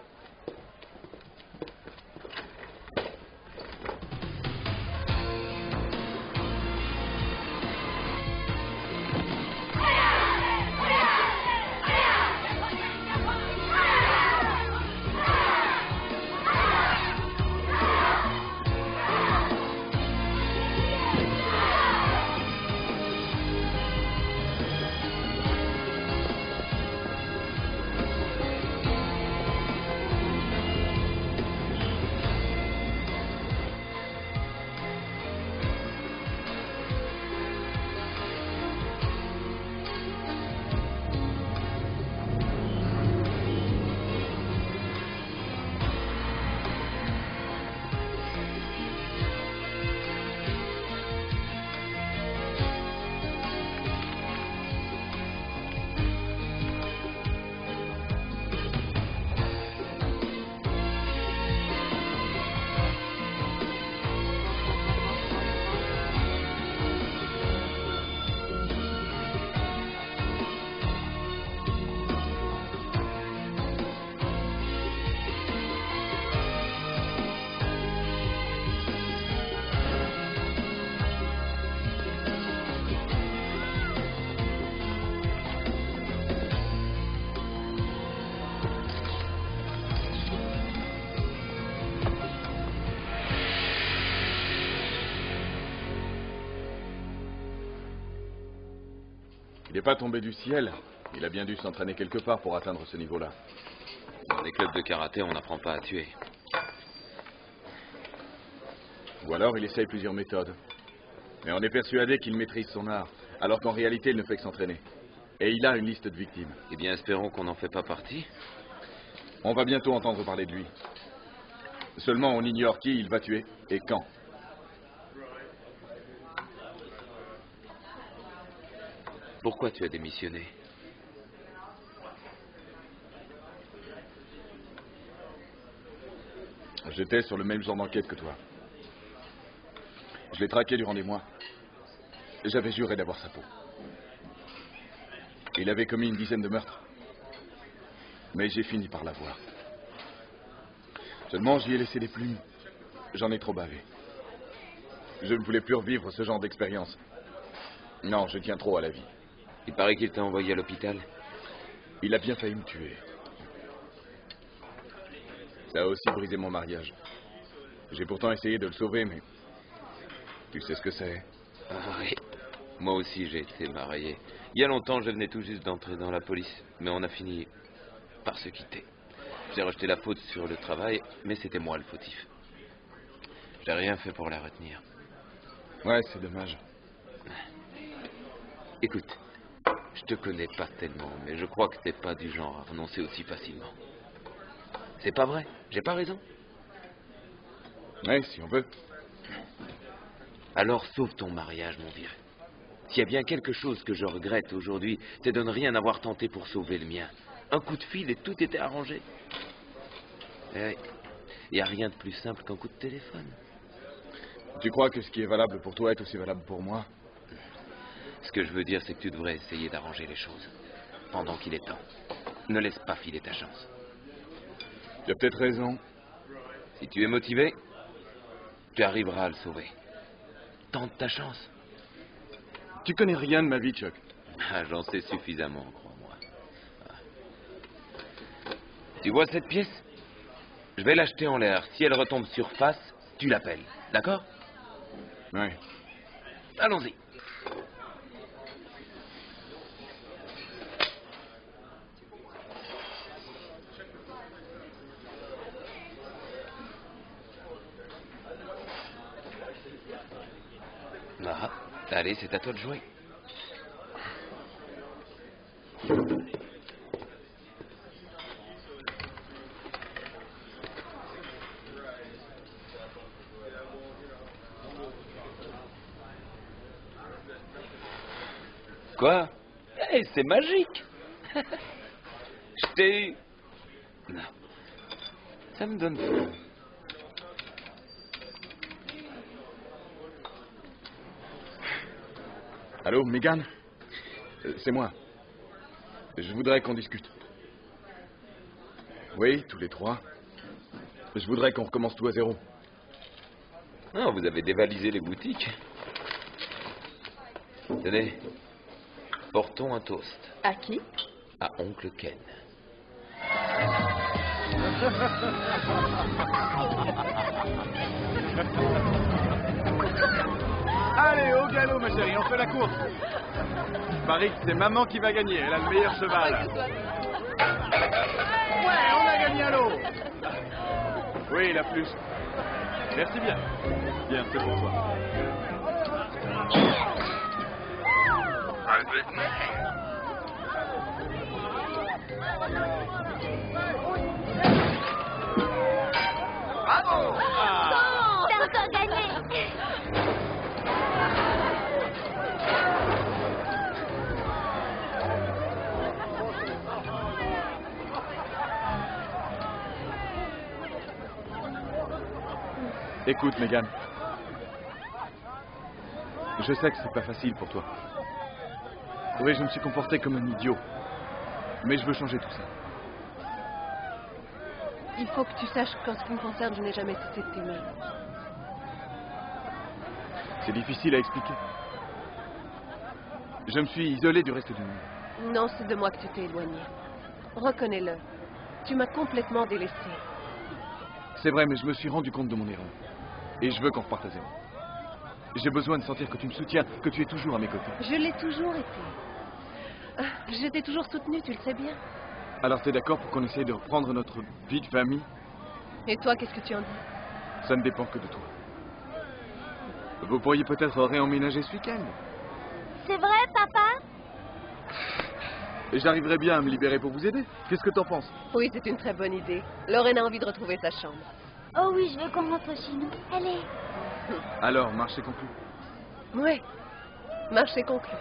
Il n'est pas tombé du ciel. Il a bien dû s'entraîner quelque part pour atteindre ce niveau-là. Dans les clubs de karaté, on n'apprend pas à tuer. Ou alors il essaye plusieurs méthodes. Mais on est persuadé qu'il maîtrise son art, alors qu'en réalité il ne fait que s'entraîner. Et il a une liste de victimes. Eh bien, espérons qu'on n'en fait pas partie. On va bientôt entendre parler de lui. Seulement, on ignore qui il va tuer et quand. Pourquoi tu as démissionné? J'étais sur le même genre d'enquête que toi. Je l'ai traqué durant des mois. J'avais juré d'avoir sa peau. Il avait commis une dizaine de meurtres. Mais j'ai fini par l'avoir. Seulement, j'y ai laissé des plumes. J'en ai trop bavé. Je ne voulais plus revivre ce genre d'expérience. Non, je tiens trop à la vie. Il paraît qu'il t'a envoyé à l'hôpital. Il a bien failli me tuer. Ça a aussi brisé mon mariage. J'ai pourtant essayé de le sauver, mais... Tu sais ce que c'est? Ah oui. Moi aussi, j'ai été marié. Il y a longtemps, je venais tout juste d'entrer dans la police. Mais on a fini par se quitter. J'ai rejeté la faute sur le travail, mais c'était moi le fautif. J'ai rien fait pour la retenir. Ouais, c'est dommage. Écoute, je te connais pas tellement, mais je crois que t'es pas du genre à renoncer aussi facilement. C'est pas vrai? J'ai pas raison? Ouais, si on veut. Alors sauve ton mariage, mon vieux. S'il y a bien quelque chose que je regrette aujourd'hui, c'est de ne rien avoir tenté pour sauver le mien. Un coup de fil et tout était arrangé. Il n'y a rien de plus simple qu'un coup de téléphone. Tu crois que ce qui est valable pour toi est aussi valable pour moi? Ce que je veux dire, c'est que tu devrais essayer d'arranger les choses. Pendant qu'il est temps. Ne laisse pas filer ta chance. Tu as peut-être raison. Si tu es motivé, tu arriveras à le sauver. Tente ta chance. Tu connais rien de ma vie, Chuck. Ah, j'en sais suffisamment, crois-moi. Ah. Tu vois cette pièce? Je vais l'acheter en l'air. Si elle retombe sur face, tu l'appelles. D'accord? Oui. Allons-y. Ah, allez, c'est à toi de jouer. Quoi? Hey, c'est magique. Je t'ai eu. Non. Ça me donne faim. Allô, Megan? C'est moi. Je voudrais qu'on discute. Oui, tous les trois. Je voudrais qu'on recommence tout à zéro. Non, vous avez dévalisé les boutiques. Tenez, portons un toast. À qui? À Oncle Ken. Allez, au galop, ma chérie, on fait la course. Je parie que c'est maman qui va gagner, elle a le meilleur cheval. Ouais, on a gagné à l'eau. Oui, la plus. Merci bien. Bien, c'est pour toi. Bravo! T'as encore gagné! Écoute, Megan. Je sais que c'est pas facile pour toi. Oui, je me suis comporté comme un idiot. Mais je veux changer tout ça. Il faut que tu saches qu'en ce qui me concerne, je n'ai jamais cessé de t'aimer. C'est difficile à expliquer. Je me suis isolé du reste du monde. Non, c'est de moi que tu t'es éloigné. Reconnais-le. Tu m'as complètement délaissé. C'est vrai, mais je me suis rendu compte de mon erreur. Et je veux qu'on reparte à zéro. J'ai besoin de sentir que tu me soutiens, que tu es toujours à mes côtés. Je l'ai toujours été. Je t'ai toujours soutenu, tu le sais bien. Alors t'es d'accord pour qu'on essaye de reprendre notre vie de famille? Et toi, qu'est-ce que tu en dis? Ça ne dépend que de toi. Vous pourriez peut-être réemménager ce week-end. C'est vrai, papa? Et j'arriverai bien à me libérer pour vous aider. Qu'est-ce que t'en penses? Oui, c'est une très bonne idée. Lorraine a envie de retrouver sa chambre. Oh oui, je veux qu'on rentre chez nous. Allez. Alors, marché conclu. Ouais. Marché conclu.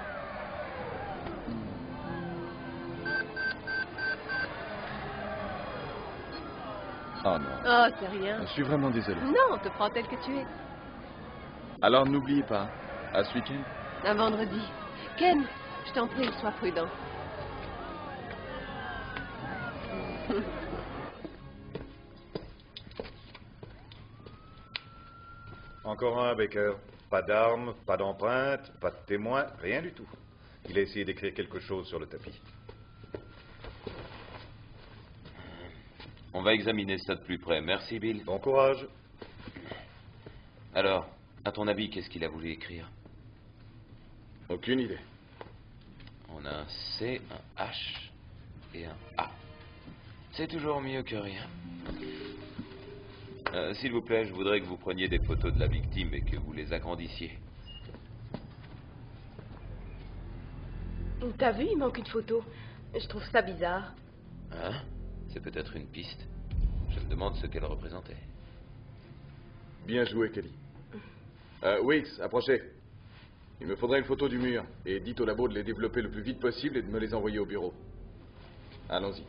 Oh non. Oh, c'est rien. Je suis vraiment désolé. Non, te prends tel que tu es. Alors n'oubliez pas, à ce week-end. Un vendredi. Ken, je t'en prie, sois prudent. Encore un, Baker. Pas d'armes, pas d'empreinte, pas de témoins, rien du tout. Il a essayé d'écrire quelque chose sur le tapis. On va examiner ça de plus près. Merci, Bill. Bon courage. Alors, à ton avis, qu'est-ce qu'il a voulu écrire? Aucune idée. On a un C, un H et un A. C'est toujours mieux que rien. S'il vous plaît, je voudrais que vous preniez des photos de la victime et que vous les agrandissiez. T'as vu, il manque une photo. Je trouve ça bizarre. Hein? C'est peut-être une piste. Je me demande ce qu'elle représentait. Bien joué, Kelly. Weeks, approchez. Il me faudrait une photo du mur. Et dites au labo de les développer le plus vite possible et de me les envoyer au bureau. Allons-y.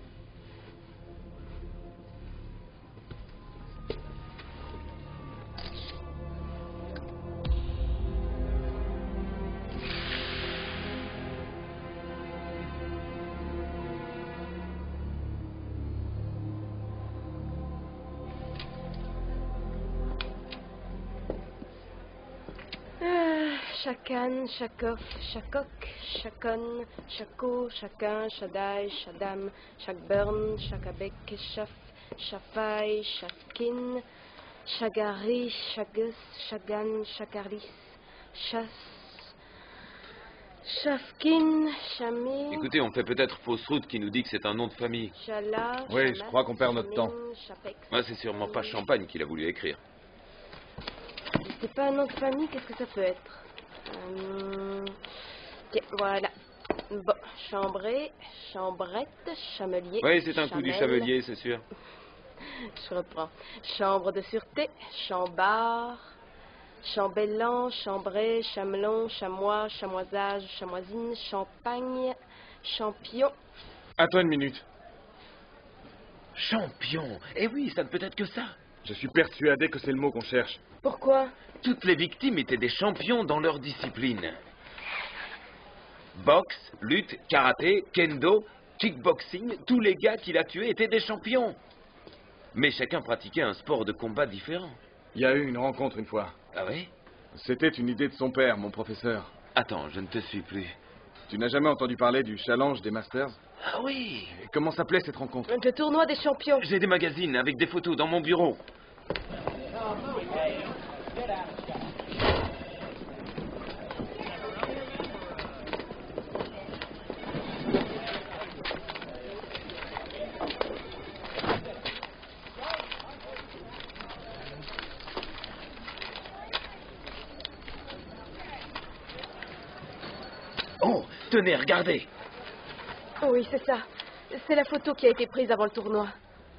Chacan, Chakov, Chakok, Chacon, Chaco, Chacun, Chadai, Chadam, Chakburn, Chakabek, Chaf, Chafai, Chafkin, Chagari, Chagus, Chagan, Chakarlis, Chas, Chafkin, Chamé. Écoutez, on fait peut-être fausse route qui nous dit que c'est un nom de famille. Chala, Oui, je crois qu'on perd notre temps. C'est sûrement pas Champagne qu'il a voulu écrire. C'est pas un nom de famille, qu'est-ce que ça peut être? Ok, voilà. Bon, Chambré, Chambrette, Chamelier. Oui, c'est un coup du chamelier, c'est sûr. Je reprends. Chambre de sûreté, Chambard, Chambellan, Chambray, Chamelon, Chamois, Chamoisage, Chamoisine, Champagne, Champion. À toi une minute. Champion? Eh oui, ça ne peut être que ça. Je suis persuadé que c'est le mot qu'on cherche. Pourquoi? Toutes les victimes étaient des champions dans leur discipline. Boxe, lutte, karaté, kendo, kickboxing, tous les gars qu'il a tués étaient des champions. Mais chacun pratiquait un sport de combat différent. Il y a eu une rencontre une fois. Ah oui? C'était une idée de son père, mon professeur. Attends, je ne te suis plus. Tu n'as jamais entendu parler du challenge des Masters? Ah oui! Comment s'appelait cette rencontre? Le tournoi des champions. J'ai des magazines avec des photos dans mon bureau. Oh, tenez, regardez. Oui, c'est ça. C'est la photo qui a été prise avant le tournoi.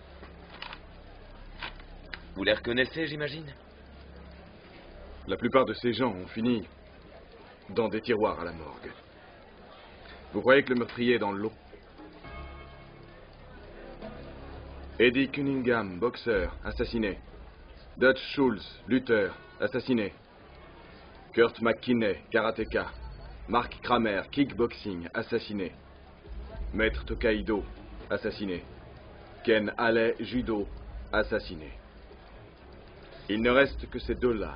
Vous les reconnaissez, j'imagine? La plupart de ces gens ont fini dans des tiroirs à la morgue. Vous croyez que le meurtrier est dans le lot? Eddie Cunningham, boxeur, assassiné. Dutch Schultz, lutteur, assassiné. Kurt McKinney, karatéka. Mark Kramer, kickboxing, assassiné. Maître Tokaido, assassiné. Ken Halley, judo, assassiné. Il ne reste que ces deux-là.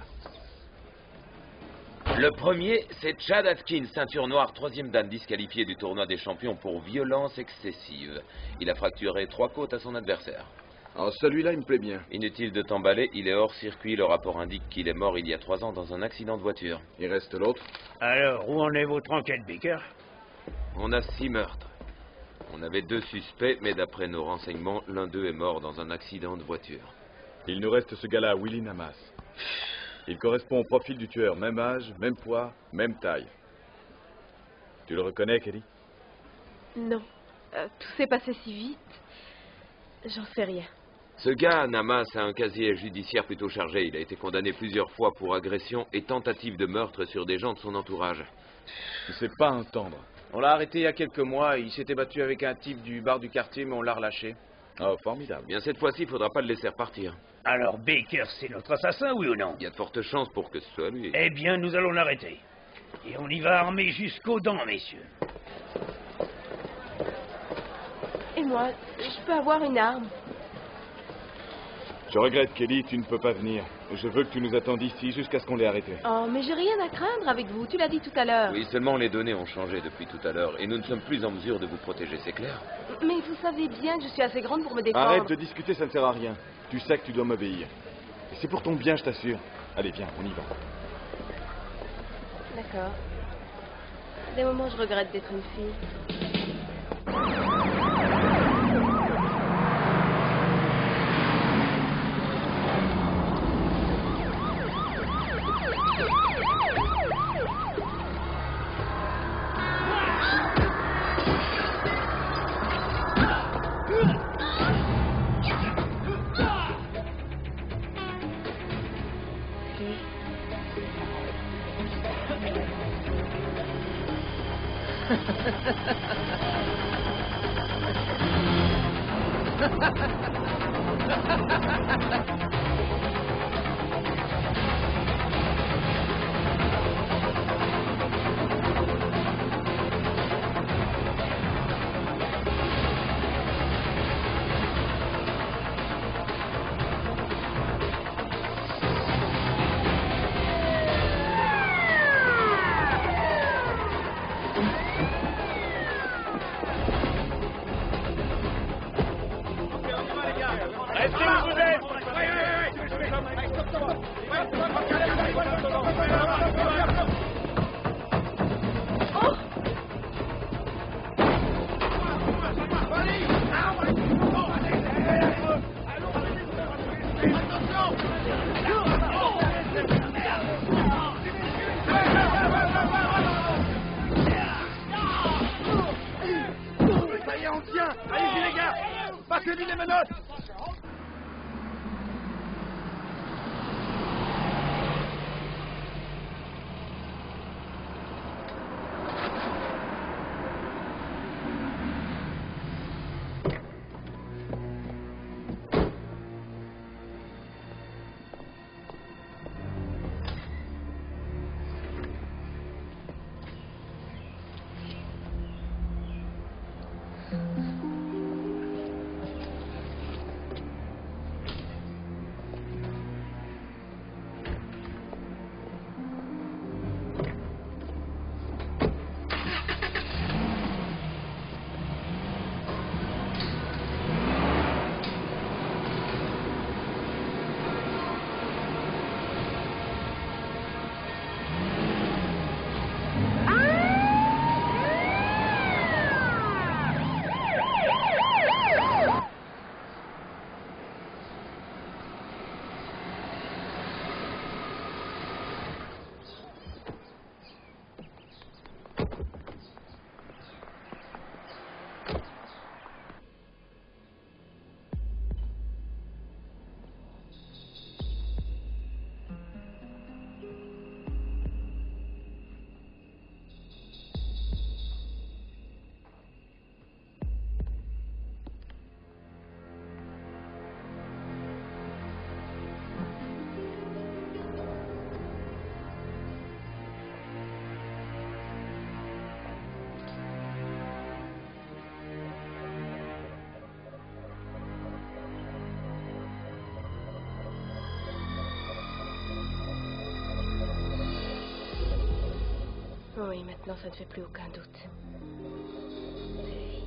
Le premier, c'est Chad Atkins, ceinture noire, 3e dan, disqualifié du tournoi des champions pour violence excessive. Il a fracturé 3 côtes à son adversaire. Alors celui-là, il me plaît bien. Inutile de t'emballer, il est hors circuit. Le rapport indique qu'il est mort il y a 3 ans dans un accident de voiture. Il reste l'autre. Alors, où en est votre enquête, Baker? On a 6 meurtres. On avait 2 suspects, mais d'après nos renseignements, l'un d'eux est mort dans un accident de voiture. Il nous reste ce gars-là, Willie Namas. Il correspond au profil du tueur. Même âge, même poids, même taille. Tu le reconnais, Kelly? Non. Tout s'est passé si vite. J'en sais rien. Ce gars, Namas, a un casier judiciaire plutôt chargé. Il a été condamné plusieurs fois pour agression et tentative de meurtre sur des gens de son entourage. C'est pas un tendre. On l'a arrêté il y a quelques mois. Il s'était battu avec un type du bar du quartier, mais on l'a relâché. Oh, formidable. Bien, cette fois-ci, il faudra pas le laisser repartir. Alors, Baker, c'est notre assassin, oui ou non? Il y a de fortes chances pour que ce soit lui. Eh bien, nous allons l'arrêter. Et on y va armé jusqu'aux dents, messieurs. Et moi, je peux avoir une arme? Je regrette, Kelly, tu ne peux pas venir. Je veux que tu nous attendes ici jusqu'à ce qu'on l'ait arrêté. Oh, mais j'ai rien à craindre avec vous, tu l'as dit tout à l'heure. Oui, seulement les données ont changé depuis tout à l'heure et nous ne sommes plus en mesure de vous protéger, c'est clair? Mais vous savez bien que je suis assez grande pour me défendre. Arrête de discuter, ça ne sert à rien. Tu sais que tu dois m'obéir. Et c'est pour ton bien, je t'assure. Allez, viens, on y va. D'accord. Des moments, je regrette d'être une fille. Oui, maintenant ça ne fait plus aucun doute. C'est lui.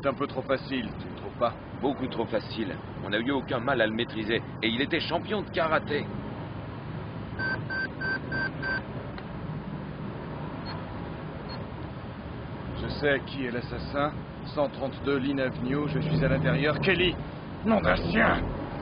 un peu trop facile, tu ne trouves pas? Beaucoup trop facile. On n'a eu aucun mal à le maîtriser. Et il était champion de karaté. Je sais qui est l'assassin. 132 Lynn Avenue, je suis à l'intérieur. Kelly! Nom d'un chien!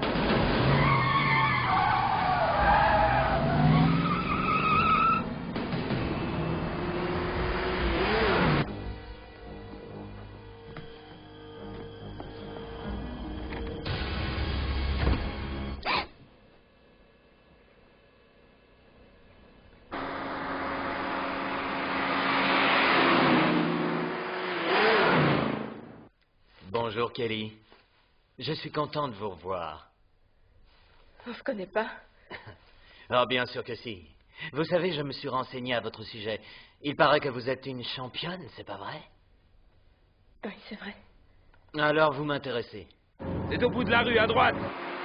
Bonjour, Kelly. Je suis content de vous revoir. On se connaît pas. Oh, bien sûr que si. Vous savez, je me suis renseigné à votre sujet. Il paraît que vous êtes une championne, c'est pas vrai? Oui, c'est vrai. Alors, vous m'intéressez. C'est au bout de la rue, à droite.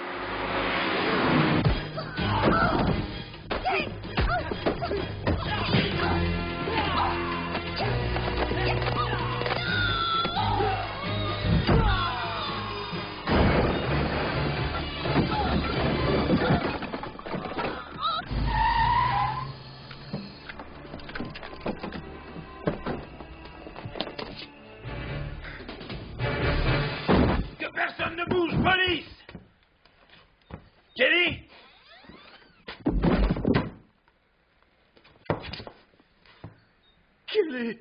Personne ne bouge, police! Kelly? Kelly!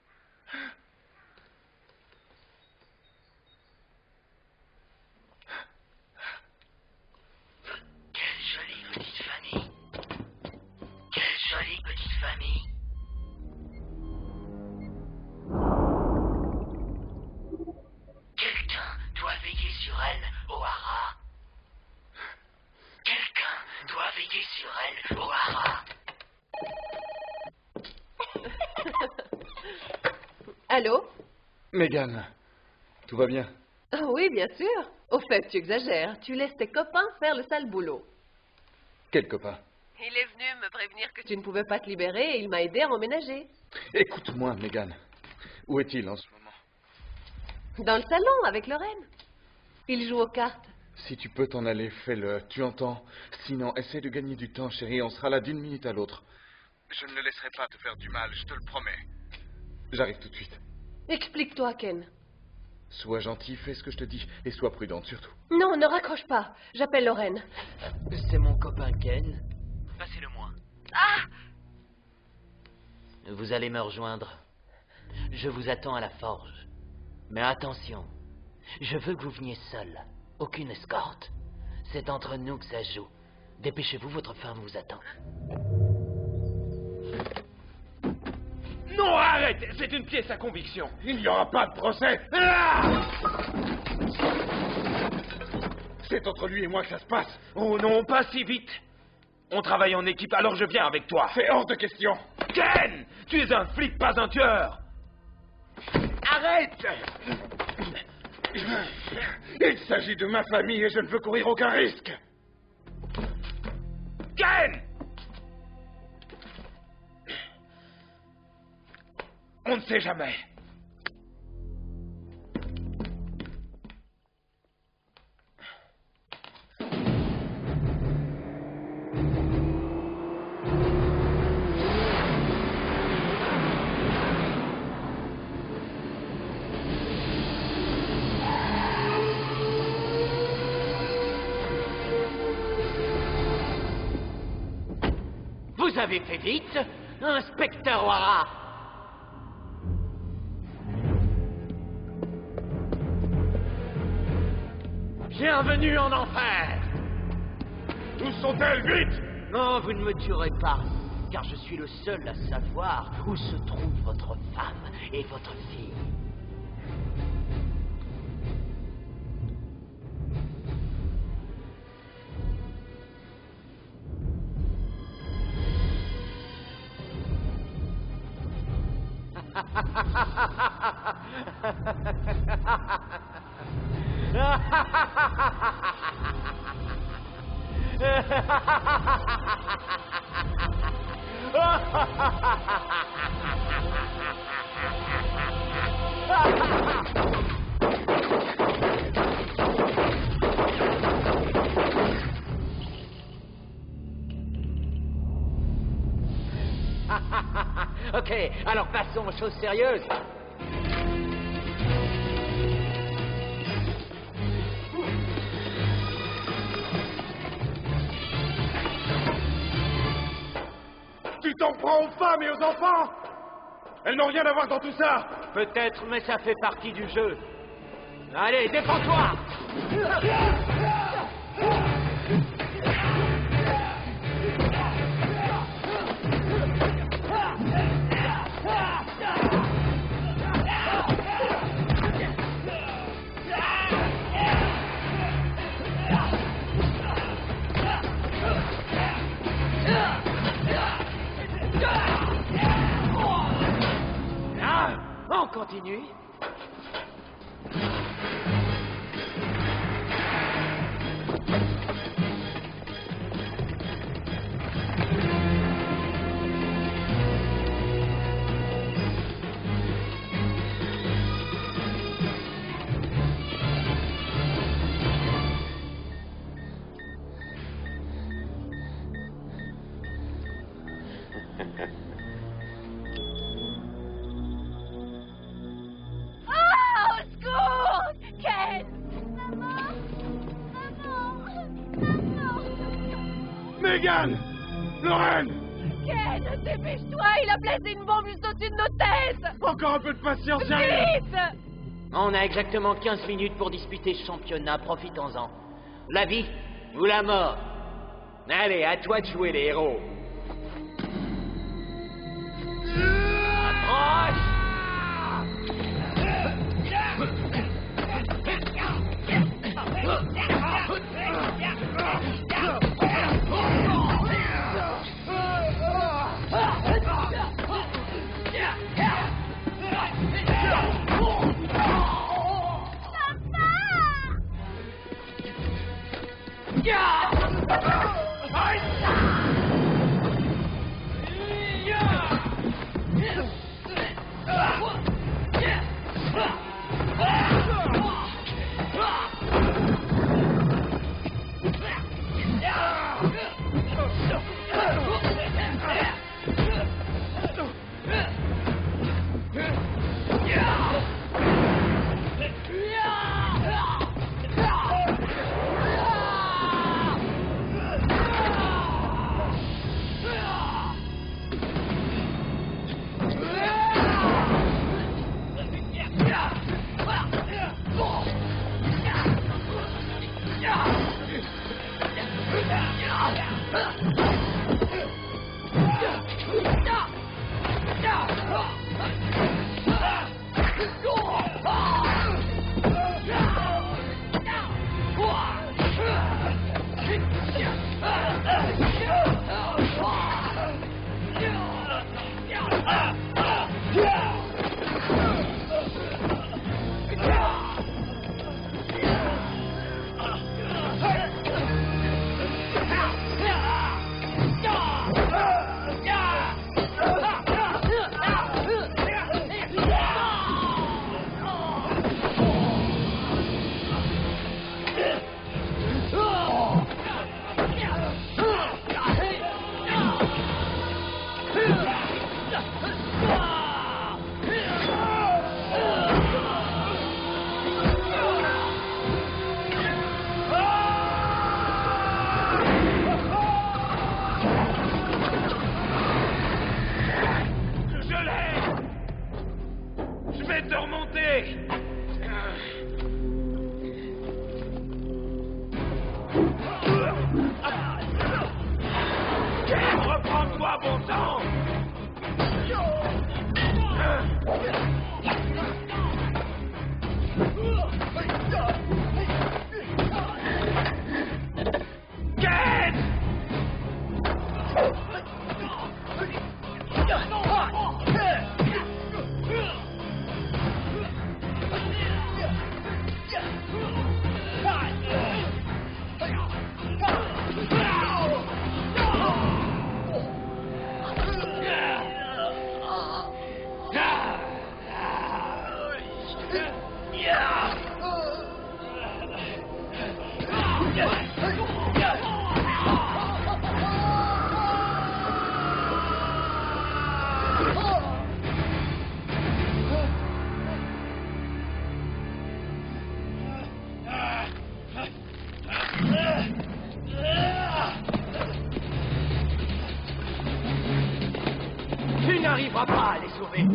Quelle jolie petite famille. Quelle jolie petite famille. Quelqu'un doit veiller sur elle, O'Hara. Quelqu'un doit veiller sur elle, O'Hara. Allô? Megan, tout va bien? Ah oui, bien sûr. Au fait, tu exagères. Tu laisses tes copains faire le sale boulot. Quel copain? Il est venu me prévenir que tu ne pouvais pas te libérer et il m'a aidé à emménager. Écoute-moi, Megan. Où est-il en ce moment? Dans le salon, avec Lorraine. Il joue aux cartes. Si tu peux t'en aller, fais-le. Tu entends? Sinon, essaie de gagner du temps, chérie. On sera là d'une minute à l'autre. Je ne le laisserai pas te faire du mal, je te le promets. J'arrive tout de suite. Explique-toi, Ken. Sois gentil, fais ce que je te dis. Et sois prudente, surtout. Non, ne raccroche pas. J'appelle Lorraine. C'est mon copain Ken. Passez-le-moi. Ah! Vous allez me rejoindre. Je vous attends à la forge. Mais attention, je veux que vous veniez seul. Aucune escorte. C'est entre nous que ça joue. Dépêchez-vous, votre femme vous attend. Non, arrête! C'est une pièce à conviction. Il n'y aura pas de procès. Ah! C'est entre lui et moi que ça se passe. Oh non, pas si vite. On travaille en équipe, alors je viens avec toi. C'est hors de question. Ken! Tu es un flic, pas un tueur. Arrête! Il s'agit de ma famille et je ne veux courir aucun risque. Ken! On ne sait jamais. Vous avez fait vite, inspecteur O'Hara. Bienvenue en enfer. Où sont-elles, vite? Non, vous ne me tuerez pas, car je suis le seul à savoir où se trouve votre femme et votre fille. Ok, alors passons aux choses sérieuses. Tu t'en prends aux femmes et aux enfants? Elles n'ont rien à voir dans tout ça. Peut-être, mais ça fait partie du jeu. Allez, défends-toi! On continue. Megan! Lorraine! Ken, dépêche-toi, il a placé une bombe juste au-dessus de nos têtes! Encore un peu de patience, j'arrive! Vite! On a exactement 15 minutes pour disputer ce championnat, profitons-en. La vie ou la mort? Allez, à toi de jouer les héros. Approche! Reprends-toi, bon sang! réussiras pas à les sauver.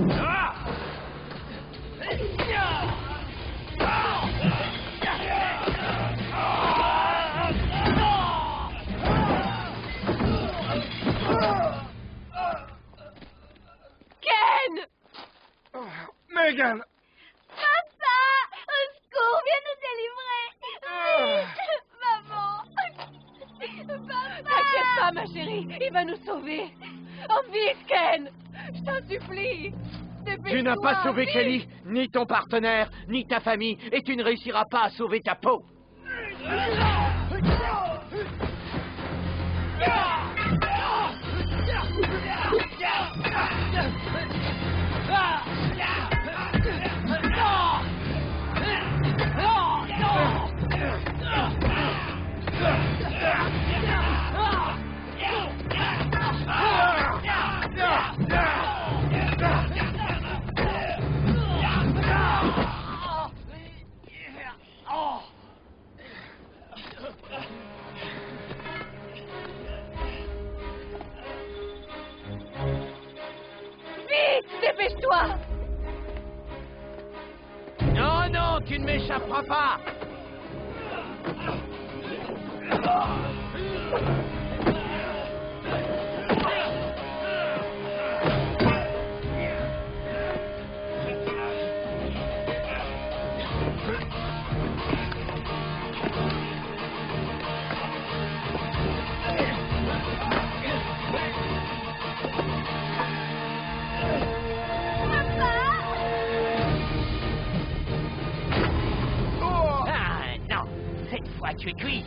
Ken! Megan! Papa! Au secours, viens nous délivrer! Vite! Maman! Papa! T'inquiète pas, ma chérie, il va nous sauver. Oh, vite, Ken! Je t'en supplie! Tu n'as pas sauvé Kelly, ni ton partenaire, ni ta famille, et tu ne réussiras pas à sauver ta peau. Vite, dépêche-toi! Non, non, tu ne m'échapperas pas! Ah, non, cette fois tu es cuit.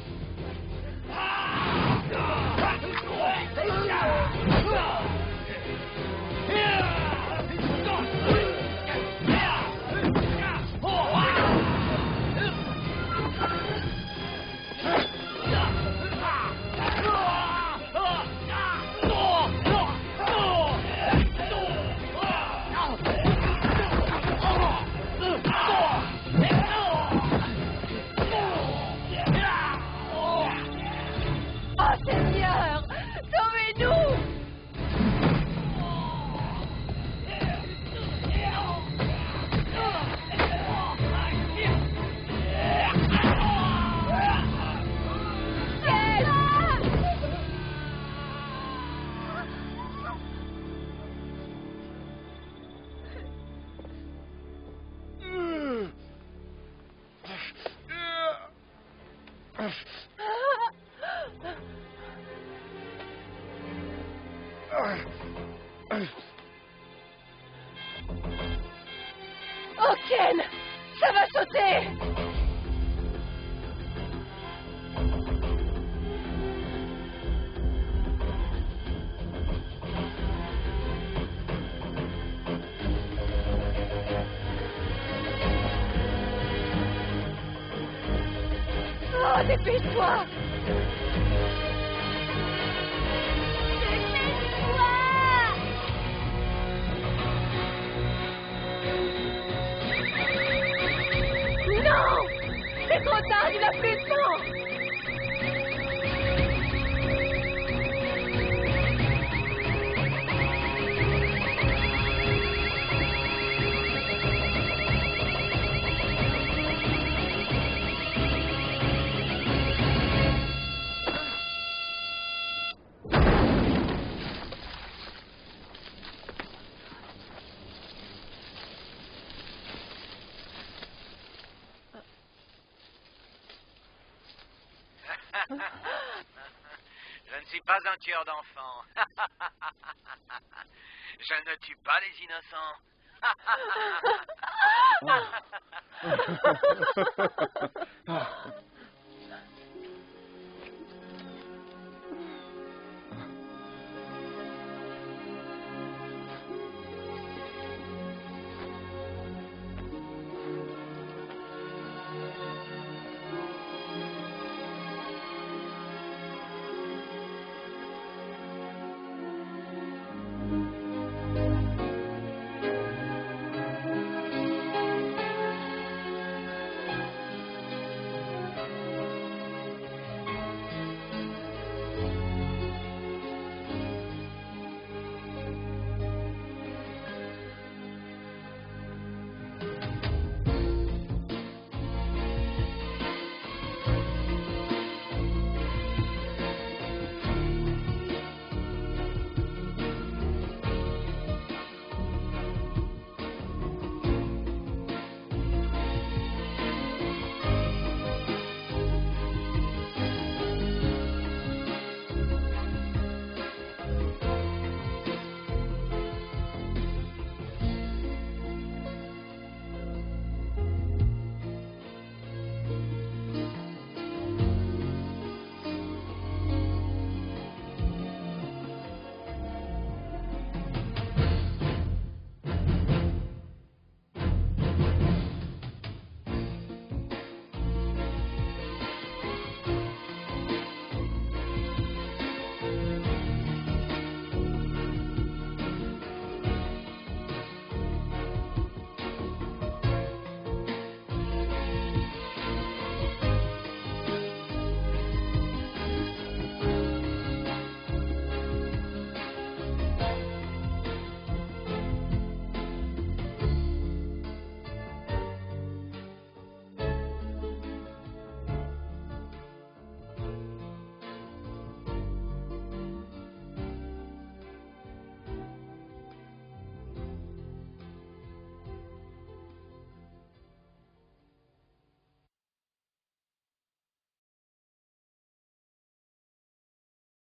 Oh, Seigneur! Sauvez-nous! Oh, Ken! Ça va sauter! Oh, dépêche-toi! Non! C'est trop tard, il a plus de temps! Je ne suis pas un tueur d'enfants. Je ne tue pas les innocents.